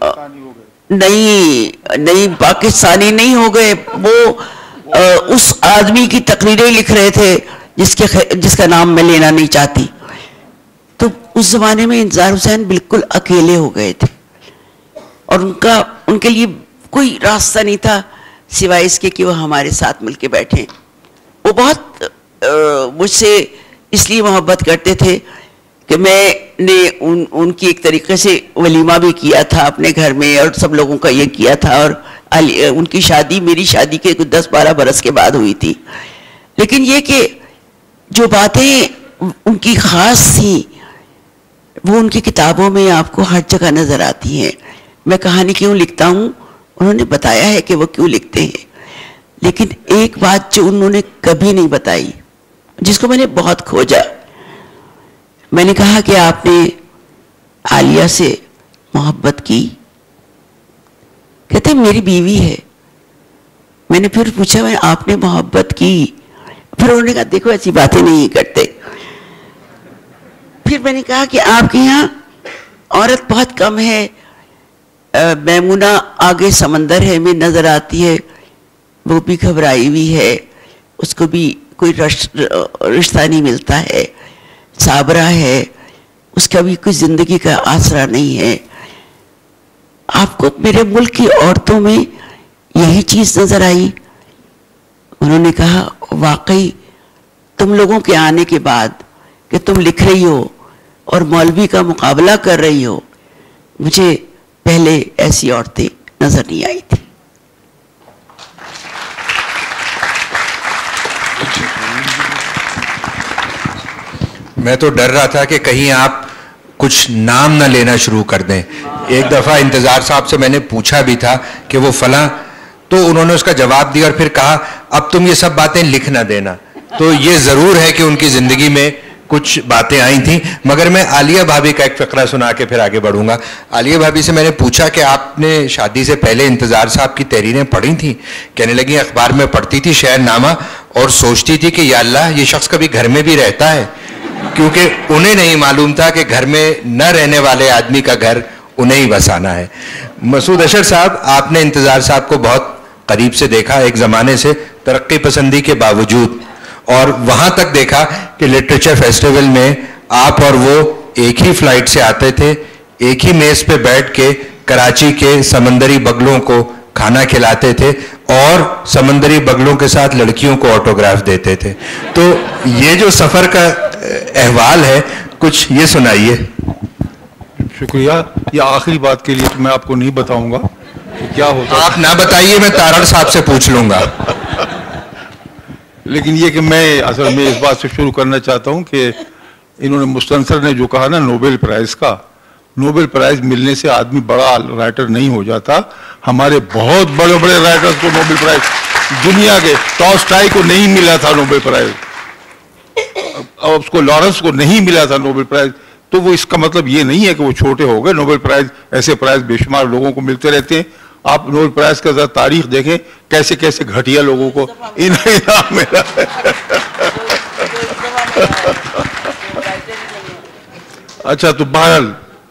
نہیں پاکستانی نہیں ہو گئے, وہ اس آدمی کی تقریریں لکھ رہے تھے جس کا نام میں لینا نہیں چاہتی. تو اس زمانے میں انتظار حسین بالکل اکیلے ہو گئے تھے, اور ان کے لیے کوئی راستہ نہیں تھا سوائے اس کے کہ وہ ہمارے ساتھ مل کے بیٹھیں. وہ بہت مجھ سے اس لیے محبت کرتے تھے کہ میں نے ان کی ایک طریقے سے ولیمہ بھی کیا تھا اپنے گھر میں, اور سب لوگوں کا یہ کیا تھا, اور ان کی شادی میری شادی کے 10-12 برس کے بعد ہوئی تھی. لیکن یہ کہ جو باتیں ان کی خاص تھیں وہ ان کی کتابوں میں آپ کو ہر جگہ نظر آتی ہیں. میں کہانی کیوں لکھتا ہوں, انہوں نے بتایا ہے کہ وہ کیوں لکھتے ہیں, لیکن ایک بات جو انہوں نے کبھی نہیں بتائی, جس کو میں نے بہت کھوجا. میں نے کہا کہ آپ نے عالیہ سے محبت کی؟ کہتے میری بیوی ہے. میں نے پھر پوچھا میں آپ نے محبت کی؟ پھر انہوں نے کہا دیکھو ایسی باتیں نہیں کرتے. پھر میں نے کہا کہ آپ کے یہاں عورت بہت کم ہے, میمونہ آگے سمندر ہے میں نظر آتی ہے, وہ بھی گھبرائی ہوئی ہے, اس کو بھی کوئی رشتہ نہیں ملتا ہے, صابرہ ہے, اس کا بھی کوئی زندگی کا آسرا نہیں ہے. آپ کو میرے ملک کی عورتوں میں یہی چیز نظر آئی؟ انہوں نے کہا واقعی تم لوگوں کے آنے کے بعد کہ تم لکھ رہی ہو اور مولوی کا مقابلہ کر رہی ہو, مجھے پہلے ایسی عورتیں نظر نہیں آئی تھی. میں تو ڈر رہا تھا کہ کہیں آپ کچھ نام نہ لینا شروع کر دیں. ایک دفعہ انتظار صاحب سے میں نے پوچھا بھی تھا کہ وہ فلاں, تو انہوں نے اس کا جواب دیا اور پھر کہا اب تم یہ سب باتیں لکھ نہ دینا. تو یہ ضرور ہے کہ ان کی زندگی میں کچھ باتیں آئی تھیں. مگر میں عالیہ بھابی کا ایک فقرہ سنا کے پھر آگے بڑھوں گا. عالیہ بھابی سے میں نے پوچھا کہ آپ نے شادی سے پہلے انتظار صاحب کی تحریریں پڑھی تھیں؟ کہنے لگی اخبار میں پڑھتی تھی شعر نامہ, اور سوچتی تھی کہ یا اللہ یہ شخص کبھی گھر میں بھی رہتا ہے, کیونکہ انہیں نہیں معلوم تھا کہ گھر میں نہ رہنے والے آدمی کا گھر انہیں ہی بسانا ہے. مسعود اشر صاحب, آپ نے انتظار صاحب کو بہت قریب سے دیکھا ایک زمانے سے, ترقی پسندی کے باوجود, اور وہاں تک دیکھا کہ لٹریچر فیسٹیول میں آپ اور وہ ایک ہی فلائٹ سے آتے تھے, ایک ہی میز پہ بیٹھ کے کراچی کے سمندری بگلوں کو کھانا کھلاتے تھے, اور سمندری بگلوں کے ساتھ لڑکیوں کو آٹوگراف دیتے تھے. تو یہ جو سفر کا احوال ہے کچھ یہ سنائیے. شکریہ. یہ آخری بات کے لیے میں آپ کو نہیں بتاؤں گا کہ کیا ہوتا. آپ نہ بتائیے, میں تارڑ صاحب سے پوچھ لوں گا. لیکن یہ کہ میں اصل میں اس بات سے شروع کرنا چاہتا ہوں کہ انہوں نے مستنصر نے جو کہا نا نوبل پرائز کا, نوبل پرائز ملنے سے آدمی بڑا رائٹر نہیں ہو جاتا. ہمارے بہت بڑے بڑے رائٹرز کو نوبل پرائز دنیا کے, ٹالسٹائی کو نہیں ملا تھا نوبل پرائز, اور اس کو لارنس کو نہیں ملا تھا نوبل پرائز. تو وہ اس کا مطلب یہ نہیں ہے کہ وہ چھوٹے ہو گئے. نوبل پرائز ایسے پرائز بے شمار لوگوں کو ملتے رہتے ہیں. آپ نوبل پرائز کا ذرا تاریخ دیکھیں کیسے کیسے گھٹیا لوگوں کو انعام ملا ہے. اچھا, تو بہرحال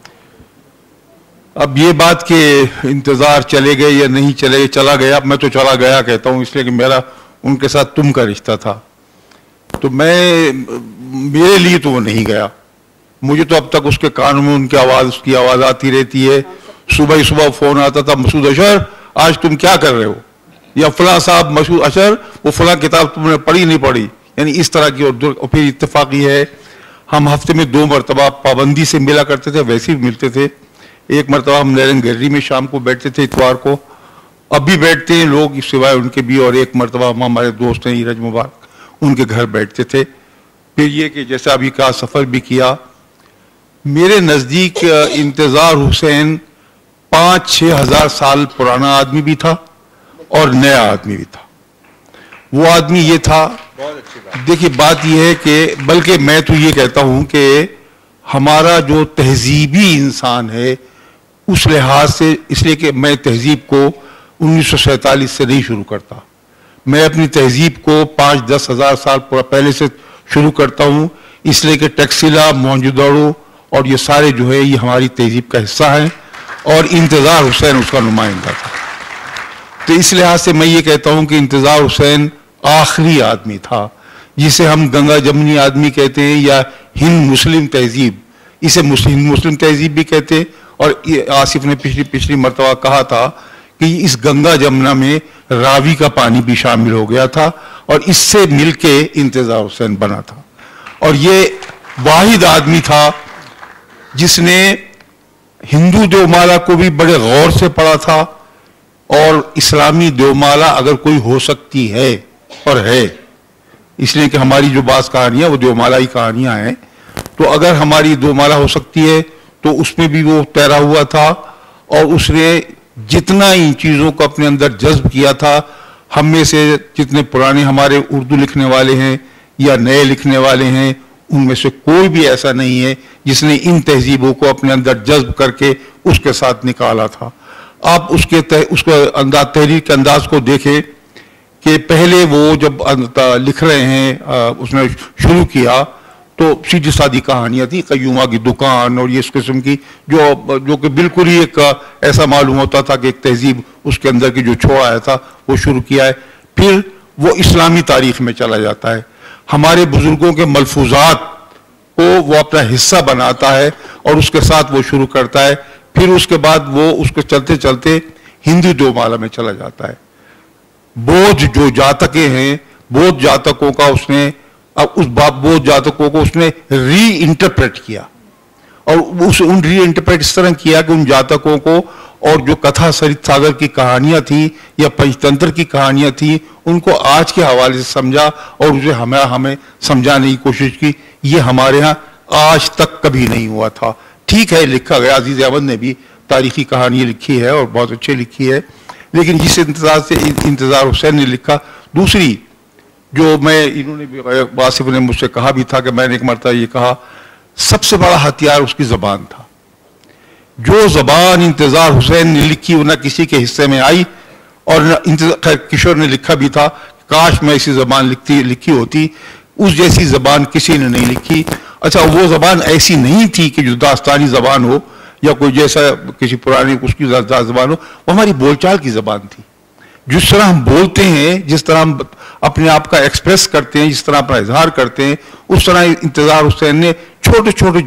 اب یہ بات کہ انتظار چلے گئے یا نہیں چلے گئے, چلا گیا. میں تو چلا گیا کہتا ہوں اس لیے کہ میرا ان کے ساتھ تم کا رشتہ تھا. تو میرے لیے تو وہ نہیں گیا. مجھے تو اب تک اس کے کانوں میں ان کی آواز آتی رہتی ہے. صبح ہی صبح فون آتا تھا, مسعود اشر آج تم کیا کر رہے ہو, یا فلاں صاحب مسعود اشر وہ فلاں کتاب تم نے پڑھی نہیں پڑھی, یعنی اس طرح کی. اور پھر اتفاقی ہے ہم ہفتے میں 2 مرتبہ پابندی سے ملا کرتے تھے, ویسے بھی ملتے تھے. ایک مرتبہ ہم نیرنگ گیلری میں شام کو بیٹھتے تھے اتوار کو, اب بھی بیٹھتے ہیں لوگ سوائے ان کے بھی, اور ایک مرتبہ ہم ہمارے دوست ہیں ایرج مبارک ان کے گھر بیٹھتے تھے. پھر یہ کہ جیسا ابھی کہا سفر بھی کیا. میرے نزدیک انتظار حسین 5-6 ہزار سال پرانا آدمی بھی تھا اور نیا آدمی بھی تھا. وہ آدمی یہ تھا, دیکھیے بات یہ ہے کہ بلکہ میں تو یہ کہتا ہوں کہ ہمارا جو تہذیبی انسان ہے اس لحاظ سے, اس لیے کہ میں تہذیب کو 1947 سے نہیں شروع کرتا, میں اپنی تہذیب کو 5-10 ہزار سال پہلے سے शुरू करता हूँ, इसलिए कि टैक्सिला, मोहनजोदड़ो और ये सारे जो है ये हमारी तहजीब का हिस्सा हैं और इंतज़ार हुसैन उसका नुमाइंदा था। तो इस लिहाज से मैं ये कहता हूँ कि इंतज़ार हुसैन आखिरी आदमी था जिसे हम गंगा जमनी आदमी कहते हैं या हिंद मुस्लिम तहजीब, इसे हिंद मुस्लिम तहजीब भी कहते हैं। और आसिफ ने पिछली मरतबा कहा था कि इस गंगा जमुना में रावी का पानी भी शामिल हो गया था और इससे मिलके इंतज़ार हुसैन बना था। और ये वाहिद आदमी था जिसने हिंदू देवमाला को भी बड़े गौर से पढ़ा था और इस्लामी देवमाला अगर कोई हो सकती है और है, इसलिए कि हमारी जो बास कहानियां वो देवमाला ही कहानियां हैं, तो अगर हमारी देवमाला हो सकती है तो उसमें भी वो तैरा हुआ था और उसने जितना इन चीज़ों को अपने अंदर जज्ब किया था, हम में से जितने पुराने हमारे उर्दू लिखने वाले हैं या नए लिखने वाले हैं, उनमें से कोई भी ऐसा नहीं है जिसने इन तहजीबों को अपने अंदर जज्ब करके उसके साथ निकाला था। आप उसको तहरीर के अंदाज को देखें कि पहले वो जब लिख रहे हैं, उसने शुरू किया तो सीधी सादी कहानियां थी, कयूमा की दुकान और ये इस किस्म की, जो कि बिल्कुल ही एक ऐसा मालूम होता था कि एक तहजीब उसके अंदर की जो छोड़ आया था वो शुरू किया है। फिर वो इस्लामी तारीख में चला जाता है, हमारे बुजुर्गों के मलफूजात को वो अपना हिस्सा बनाता है और उसके साथ वो शुरू करता है। फिर उसके बाद वो उसके चलते चलते हिंदू देवमाला में चला जाता है। बोझ जो जातकें हैं, बोझ जातकों का उसने बोध जातकों को उसने री इंटरप्रेट किया और उन री इंटरप्रेट इस तरह किया कि उन जातकों को और जो कथा सरित सागर की कहानियां थी या पंचतंत्र की कहानियां थी उनको आज के हवाले से समझा और उसे हमें समझाने की कोशिश की। ये हमारे यहाँ आज तक कभी नहीं हुआ था। ठीक है, लिखा गया, अजीज अहमद ने भी तारीखी कहानी लिखी है और बहुत अच्छी लिखी है, लेकिन जिस इंतज़ार हुसैन ने लिखा, दूसरी जो इन्होंने भी, आसिफ ने मुझसे कहा भी था कि मैंने एक मरतबा ये कहा, सबसे बड़ा हथियार उसकी ज़बान था। जो ज़बान इंतज़ार हुसैन ने लिखी वो न किसी के हिस्से में आई और न किशोर ने लिखा भी था, काश मैं ऐसी ज़बान लिखी होती, उस जैसी ज़बान किसी ने नहीं लिखी। अच्छा, वो ज़बान ऐसी नहीं थी कि जो दास्तानी ज़बान हो या कोई जैसा किसी पुरानी उसकी ज़बान हो, वो हमारी बोलचाल की ज़बान थी। जिस तरह हम बोलते हैं, जिस तरह हम अपने आप का एक्सप्रेस करते हैं, जिस तरह अपना इजहार करते हैं, उस तरह इंतज़ार हुसैन ने छोटे छोटे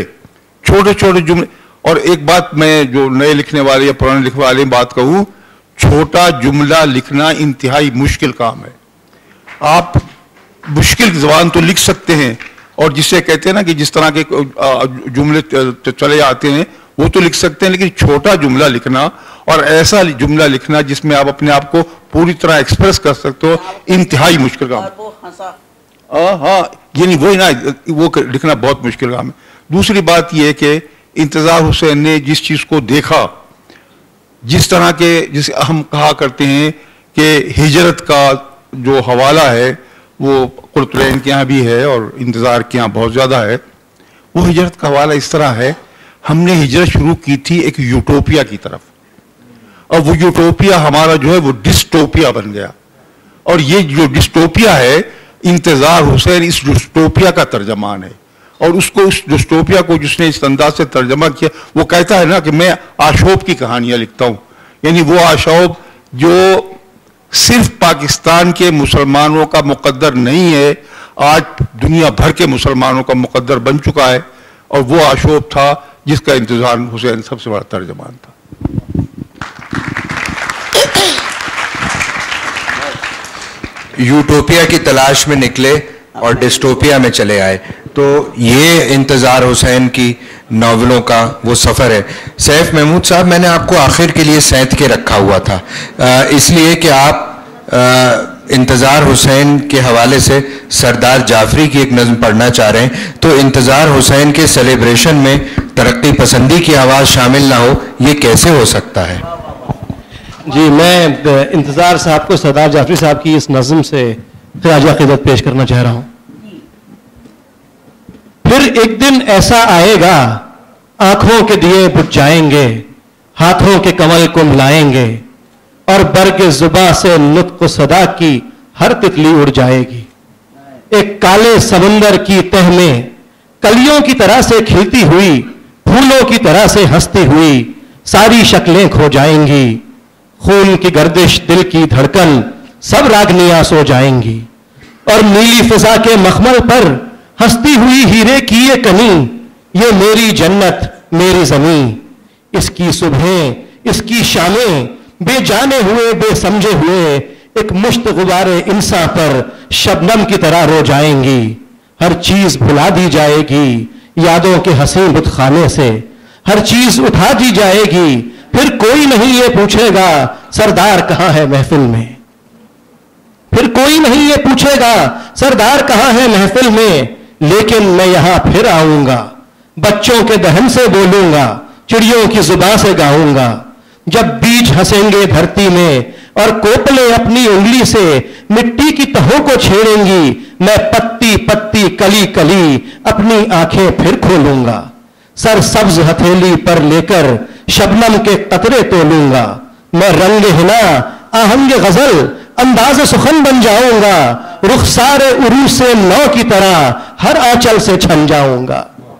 जुमले। और एक बात मैं जो नए लिखने वाले या पुराने लिखने वाले बात कहूँ, छोटा जुमला लिखना इंतहाई मुश्किल काम है। आप मुश्किल ज़बान तो लिख सकते हैं और जिसे कहते हैं ना कि जिस तरह के जुमले चले आते हैं वो तो लिख सकते हैं, लेकिन छोटा जुमला लिखना और ऐसा जुमला लिखना जिसमें आप अपने आप को पूरी तरह एक्सप्रेस कर सकते हो, इंतहाई मुश्किल काम है। हाँ, यानी वही ना, वो लिखना बहुत मुश्किल काम है। दूसरी बात यह है कि इंतज़ार हुसैन ने जिस चीज़ को देखा, जिस तरह के, जिसे हम कहा करते हैं कि हिजरत का जो हवाला है वो कुरतुलैन के यहाँ भी है और इंतज़ार के यहाँ बहुत ज़्यादा है। वो हिजरत का हवाला इस तरह है, हमने हिजरत शुरू की थी एक यूटोपिया की तरफ और वो यूटोपिया हमारा जो है वो डिस्टोपिया बन गया। और ये जो डिस्टोपिया है, इंतज़ार हुसैन इस डिस्टोपिया का तर्जमान है और उसको, उस डिस्टोपिया को जिसने इस अंदाज से तर्जमा किया, वो कहता है ना कि मैं आशोब की कहानियां लिखता हूं, यानी वो आशोब जो सिर्फ पाकिस्तान के मुसलमानों का मुकद्दर नहीं है, आज दुनिया भर के मुसलमानों का मुकद्दर बन चुका है, और वो आशोब था जिसका इंतज़ार हुसैन सबसे बड़ा तर्जमान था। यूटोपिया की तलाश में निकले और डिस्टोपिया में चले आए, तो ये इंतज़ार हुसैन की नावलों का वो सफ़र है। सैफ महमूद साहब, मैंने आपको आखिर के लिए सैंत के रखा हुआ था, इसलिए कि आप इंतज़ार हुसैन के हवाले से सरदार जाफरी की एक नज़्म पढ़ना चाह रहे हैं, तो इंतज़ार हुसैन के सेलिब्रेशन में तरक्की पसंदी की आवाज़ शामिल ना हो, ये कैसे हो सकता है? जी, मैं इंतज़ार साहब को सरदार जाफरी साहब की इस नज़्म से ख़िराज अक़ीदत पेश करना चाह रहा हूँ। फिर एक दिन ऐसा आएगा, आंखों के दिए बुझ जाएंगे, हाथों के कमल कुम्हलाएंगे, और बर्ग जुबा से नुत्क़ सदा की हर तितली उड़ जाएगी। एक काले समंदर की तह में कलियों की तरह से खिलती हुई, फूलों की तरह से हंसती हुई सारी शक्लें खो जाएंगी। खून की गर्दिश, दिल की धड़कन, सब रागनियां सो जाएंगी। और नीली फिजा के मखमल पर हंसती हुई हीरे की ये कनी, ये मेरी जन्नत, मेरी जमीन। इसकी सुबहें, इसकी शामें बेजाने हुए, बेसमझे हुए एक मुश्त गुबारे इंसान पर शबनम की तरह रो जाएंगी। हर चीज भुला दी जाएगी यादों के हसीन बुतखाने से, हर चीज उठा दी जाएगी। फिर कोई नहीं ये पूछेगा सरदार कहां है महफिल में, फिर कोई नहीं ये पूछेगा सरदार कहां है महफिल में। लेकिन मैं यहां फिर आऊंगा, बच्चों के दहन से बोलूंगा, चिड़ियों की जुबान से गाऊंगा। जब बीज हंसेंगे धरती में और कोपले अपनी उंगली से मिट्टी की तहों को छेड़ेंगी, मैं पत्ती पत्ती, कली कली अपनी आंखें फिर खोलूंगा। सर सब्ज हथेली पर लेकर शबनम के कतरे तोलूंगा। मैं रंग हिना, आहंग गजल, अंदाज सुखन बन जाऊंगा। रुखसारे उरूज से नौ की तरह हर आंचल से छन जाऊंगा।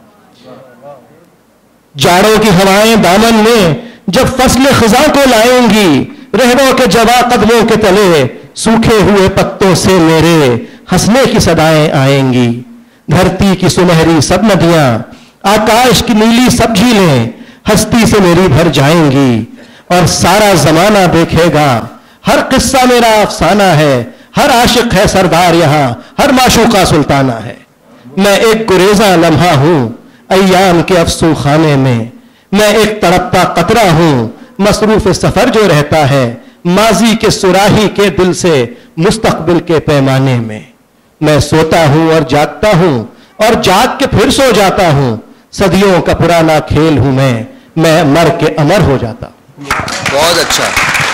जाड़ों की हवाएं दामन में जब फसल खजा को लाएंगी, रहरों के जवा कदमों के तले सूखे हुए पत्तों से मेरे हंसने की सदाएं आएंगी। धरती की सुनहरी सब नदियां, आकाश की नीली सब झीलें हस्ती से मेरी भर जाएंगी। और सारा जमाना देखेगा हर किस्सा मेरा अफसाना है, हर आशिक है सरदार यहाँ, हर माशूका सुल्ताना है। मैं एक गुरेजा लम्हा हूं अय्याम के अफसू खाने में, मैं एक तड़पता कतरा हूं मसरूफ सफर जो रहता है माजी के सुराही के दिल से मुस्तकबिल के पैमाने में। मैं सोता हूं और जागता हूं और जाग के फिर सो जाता हूं, सदियों का पुराना खेल हूं मैं मर के अमर हो जाता हूं। बहुत अच्छा।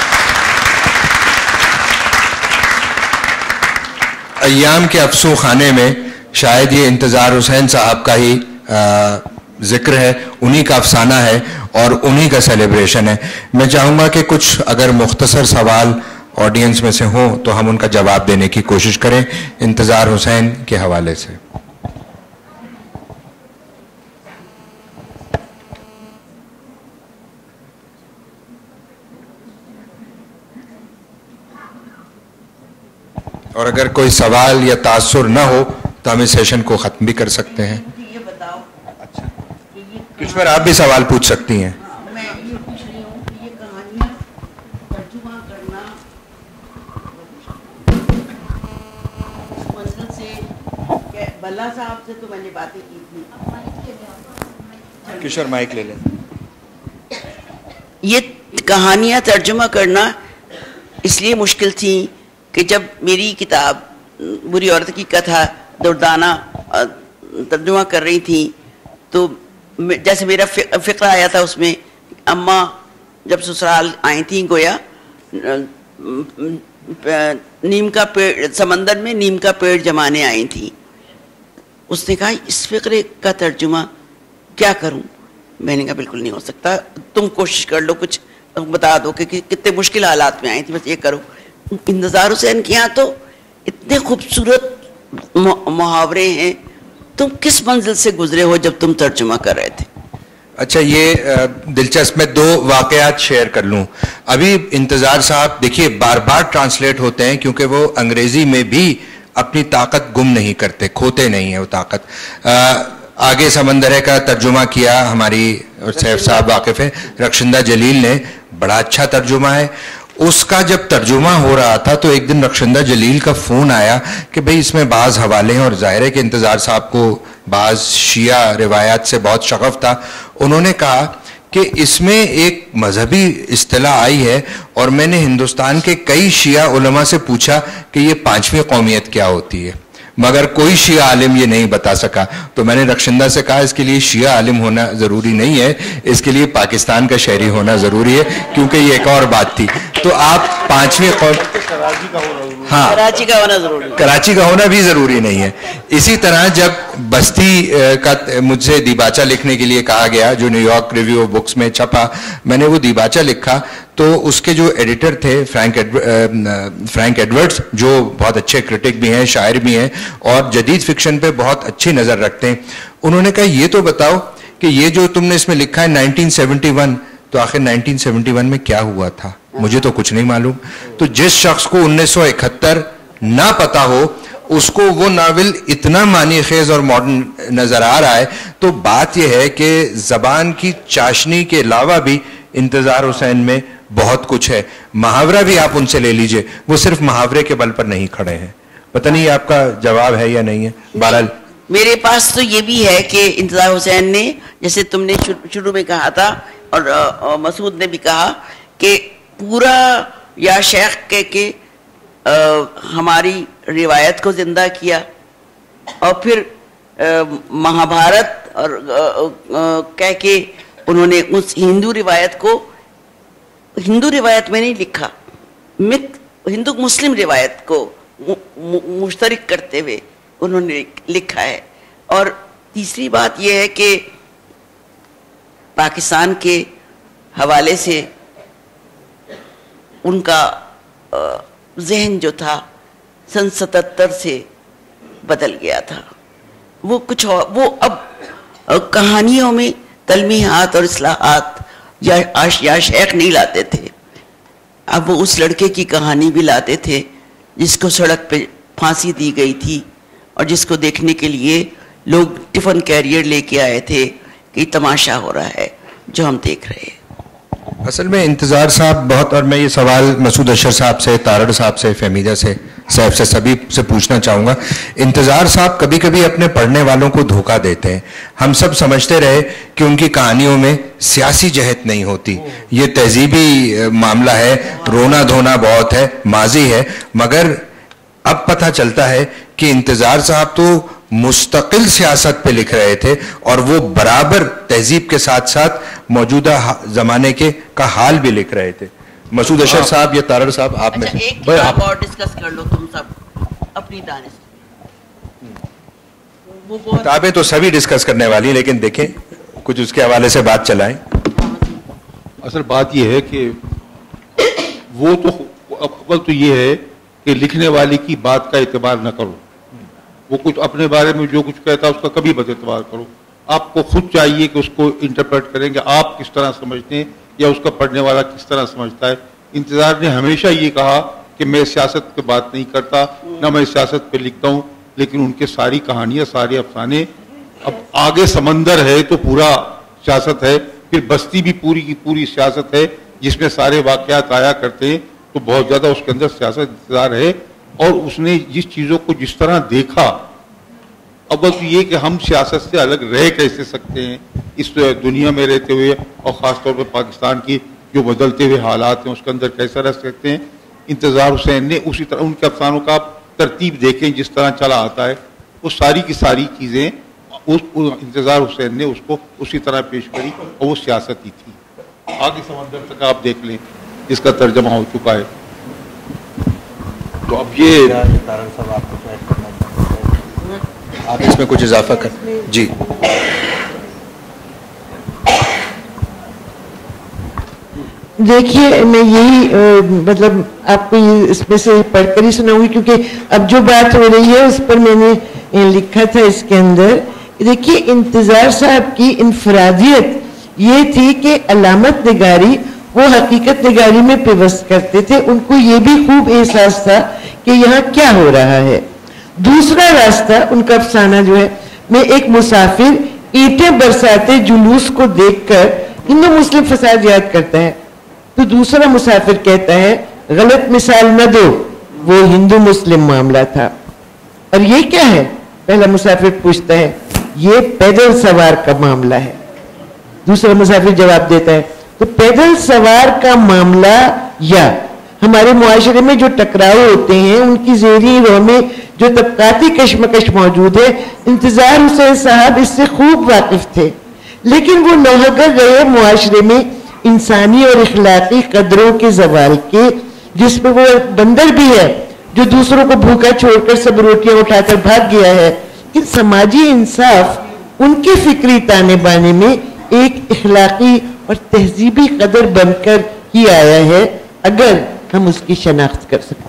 अय्याम के अफसू खाने में शायद ये इंतजार हुसैन साहब का ही जिक्र है, उन्हीं का अफसाना है और उन्हीं का सेलिब्रेशन है। मैं चाहूंगा कि कुछ अगर मुख्तसर सवाल ऑडियंस में से हो तो हम उनका जवाब देने की कोशिश करें इंतजार हुसैन के हवाले से। और अगर कोई सवाल या तासुर ना हो तो हम इस सेशन को खत्म भी कर सकते हैं। ये बताओ। अच्छा, किश्वर आप भी सवाल पूछ सकती हैं। मैं ये पूछ रही हूँ कि ये कहानियाँ तर्जुमा करना मंजिल से, बल्ला साहब से तो मैंने बातें की थी। किशोर माइक ले लें। ये कहानियाँ तर्जुमा करना इसलिए मुश्किल थी कि जब मेरी किताब बुरी औरत की कथा दुर्दाना तर्जुमा कर रही थी तो जैसे मेरा फिक्र आया था उसमें, अम्मा जब ससुराल आई थी गोया नीम का पेड़, समंदर में नीम का पेड़ जमाने आई थी। उसने कहा इस फिक्रे का तर्जुमा क्या करूं? मैंने कहा बिल्कुल नहीं हो सकता, तुम कोशिश कर लो, कुछ बता दो कि कितने मुश्किल हालात में आई थी, बस ये करो। इंतजार हुसैन के यहाँ तो इतने खूबसूरत मुहावरे हैं, तुम किस मंजिल से गुजरे हो जब तुम तर्जुमा कर रहे थे? अच्छा, ये दिलचस्प, मैं दो वाकयात शेयर कर लूं। अभी इंतजार साहब देखिए बार बार ट्रांसलेट होते हैं क्योंकि वो अंग्रेजी में भी अपनी ताकत गुम नहीं करते, खोते नहीं है वो ताकत। आगे समंदर का तर्जुमा किया हमारी सैफ साहब वाकिफ है, रक्षिंदा जलील ने, बड़ा अच्छा तर्जुमा है। उसका जब तर्जुमा हो रहा था तो एक दिन रक्षिंदा जलील का फोन आया कि भाई इसमें बाज हवाले हैं, और जाहिर है कि इंतजार साहब को बाज शिया रिवायात से बहुत शगफ था। उन्होंने कहा कि इसमें एक मजहबी इस्तिलाह आई है और मैंने हिंदुस्तान के कई शिया उलमा से पूछा कि ये पांचवी कौमियत क्या होती है, मगर कोई शिया आलिम ये नहीं बता सका। तो मैंने रक्षिंदा से कहा इसके लिए शिया आलिम होना ज़रूरी नहीं है, इसके लिए पाकिस्तान का शहरी होना ज़रूरी है, क्योंकि ये एक और बात थी। तो आप पांचवी कौम, हाँ, कराची का होना जरूरी, कराची का होना भी ज़रूरी नहीं है। इसी तरह जब बस्ती का मुझसे दीबाचा लिखने के लिए कहा गया जो न्यूयॉर्क रिव्यू ऑफ बुक्स में छपा, मैंने वो दीबाचा लिखा تو اس کے جو ایڈیٹر تھے فرینک ایڈورڈز، جو بہت اچھے کرٹک بھی ہیں، شاعر بھی ہیں، اور جدید فکشن پہ بہت اچھی نظر رکھتے ہیں، انہوں نے کہا یہ تو بتاؤ کہ یہ جو تم نے اس میں لکھا ہے 1971، تو آخر 1971 میں کیا ہوا تھا؟ مجھے تو کچھ نہیں معلوم. تو جس شخص کو 1971 نہ پتا ہو اس کو وہ ناول اتنا معنی خیز اور ماڈرن نظر آ رہا ہے. تو بات یہ ہے کہ زبان کی چاشنی کے علاوہ بھی انتظار حسین میں بہت کچھ ہے. محاورہ بھی آپ ان سے لے لیجئے، وہ صرف محاورے کے بل پر نہیں کھڑے ہیں. پتہ نہیں آپ کا جواب ہے یا نہیں ہے. بہرحال میرے پاس تو یہ بھی ہے کہ انتظار حسین نے، جیسے تم نے شروع میں کہا تھا اور مسعود نے بھی کہا، کہ پورا یا شیخ کہہ کے ہماری روایت کو زندہ کیا، اور پھر مہابھارت اور کہہ کے انہوں نے اس ہندو روایت کو، ہندو روایت میں نہیں لکھا، ہندو مسلم روایت کو مشترک کرتے ہوئے انہوں نے لکھا ہے. اور تیسری بات یہ ہے کہ پاکستان کے حوالے سے ان کا ذہن جو تھا سن 77 سے بدل گیا تھا. وہ کچھ وہ اب کہانیوں میں تلمیحات اور اصلاحات یا شیخ نہیں لاتے تھے. اب وہ اس لڑکے کی کہانی بھی لاتے تھے جس کو سڑک پہ پھانسی دی گئی تھی، اور جس کو دیکھنے کے لیے لوگ ٹفن کیریئر لے کے آئے تھے کہ تماشا ہو رہا ہے جو ہم دیکھ رہے ہیں. اصل میں انتظار صاحب بہت، اور میں یہ سوال مسعود اشر صاحب سے، تارڑ صاحب سے، فہمیدہ سے، صاحب سے، سبھی سے پوچھنا چاہوں گا. انتظار صاحب کبھی کبھی اپنے پڑھنے والوں کو دھوکہ دیتے ہیں. ہم سب سمجھتے رہے کہ ان کی کہانیوں میں سیاسی جہت نہیں ہوتی، یہ تہذیبی معاملہ ہے، رونا دھونا بہت ہے، ماضی ہے. مگر اب پتہ چلتا ہے کہ انتظار صاحب تو مستقل سیاست پہ لکھ رہے تھے، اور وہ برابر تہذیب کے ساتھ ساتھ موجودہ زمانے کا حال بھی لکھ رہے تھے. مسعود اشر صاحب یا تارڑ صاحب آپ میں ایک کتاب اور ڈسکس کر لو تم سب اپنی دانش. کتابیں تو سبھی ڈسکس کرنے والی ہیں، لیکن دیکھیں کچھ اس کے حوالے سے بات چلائیں. اصل بات یہ ہے کہ وہ تو اول تو یہ ہے کہ لکھنے والے کی بات کا اعتبار نہ کرو. وہ کچھ اپنے بارے میں جو کچھ کہتا ہے اس کا کبھی بد اعتبار کرو. آپ کو خود چاہیے کہ اس کو انٹرپریٹ کریں گے آپ کس طرح سمجھتے ہیں یا اس کا پڑھنے والا کس طرح سمجھتا ہے. انتظار نے ہمیشہ یہ کہا کہ میں سیاست پہ بات نہیں کرتا، نہ میں سیاست پہ لکھتا ہوں، لیکن ان کے ساری کہانیاں، سارے افسانے، اب آگے سمندر ہے تو پورا سیاست ہے، پھر بستی بھی پوری کی پوری سیاست ہے جس میں سارے واقعات آیا کرتے ہیں. تو بہت زیادہ اس کے اندر سیاست انتظار ہے. اور اس نے جس چیزوں کو جس طرح دیکھا، اب تو یہ کہ ہم سیاست سے الگ رہ کیسے سکتے ہیں اس دنیا میں رہتے ہوئے، اور خاص طور پہ پاکستان کی جو بدلتے ہوئے حالات ہیں اس کے اندر کیسا رہ سکتے ہیں. انتظار حسین نے اسی طرح ان کے افسانوں کا ترتیب دیکھیں جس طرح چلا آتا ہے، وہ ساری کی ساری چیزیں انتظار حسین نے اس کو اسی طرح پیش کری، اور وہ سیاست ہی تھی. آگے سمندر تک آپ دیکھ لیں جس کا ترجمہ ہو چکا ہے. تو اب یہ آپ اس میں کچھ اضافہ کر. جی دیکھیے، میں یہی مطلب آپ کو اس میں سے پڑھ کر ہی سناؤں گی، کیونکہ اب جو بات ہو رہی ہے اس پر میں نے لکھا تھا اس کے اندر. دیکھیے، انتظار صاحب کی انفرادیت یہ تھی کہ علامت نگاری وہ حقیقت نگاری میں پیوست کرتے تھے. ان کو یہ بھی خوب احساس تھا کہ یہاں کیا ہو رہا ہے. دوسرا راستہ ان کا افسانہ جو ہے، میں ایک مسافر اینٹیں برساتے جلوس کو دیکھ کر ہندو مسلم فساد یاد کرتا ہے، تو دوسرا مسافر کہتا ہے غلط مثال نہ دو، وہ ہندو مسلم معاملہ تھا. اور یہ کیا ہے؟ پہلا مسافر پوچھتا ہے یہ پیدل سوار کا معاملہ ہے. دوسرا مسافر جواب دیتا ہے تو پیدل سوار کا معاملہ یا ہمارے معاشرے میں جو ٹکراؤ ہوتے ہیں ان کی زیریں رو میں جو طبقاتی کشمکش موجود ہے، انتظار حسین صاحب اس سے خوب واقف تھے. لیکن وہ نوحہ گئے معاشرے میں انسانی اور اخلاقی قدروں کے زوال کے، جس میں وہ بندر بھی ہے جو دوسروں کو بھوکا چھوڑ کر سب روٹیاں اٹھا کر بھاگ گیا ہے. کہ سماجی انصاف ان کے فکری تانے بانے میں ایک اخلاقی اور تہذیبی قدر بن کر ही आया है अगर हम उसकी शनाख्त कर सकें।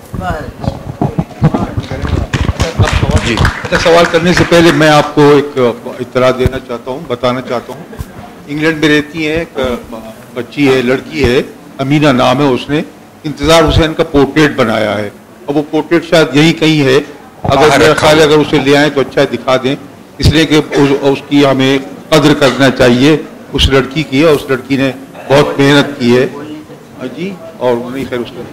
जी, अच्छा, सवाल करने से पहले मैं आपको एक इत्तला देना चाहता हूँ, बताना चाहता हूँ। इंग्लैंड में रहती है एक बच्ची है, लड़की है, अमीना नाम है, उसने इंतजार हुसैन का पोर्ट्रेट बनाया है। अब वो पोर्ट्रेट शायद यही कहीं है, अगर मेरा ख्याल है अगर उसे ले आए तो अच्छा है, दिखा दें, इसलिए कि उसकी हमें कद्र करना चाहिए उस लड़की की, और उस लड़की ने बहुत मेहनत की है जी, और नहीं खैर उसका।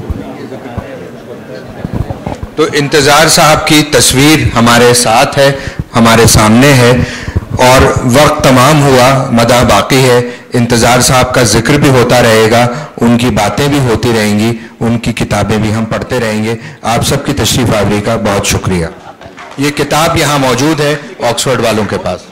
तो इंतजार साहब की तस्वीर हमारे साथ है, हमारे सामने है, और वक्त तमाम हुआ, मदा बाकी है। इंतजार साहब का जिक्र भी होता रहेगा, उनकी बातें भी होती रहेंगी, उनकी किताबें भी हम पढ़ते रहेंगे। आप सबकी तशरीफ आवरी का बहुत शुक्रिया। ये किताब यहाँ मौजूद है ऑक्सफोर्ड वालों के पास।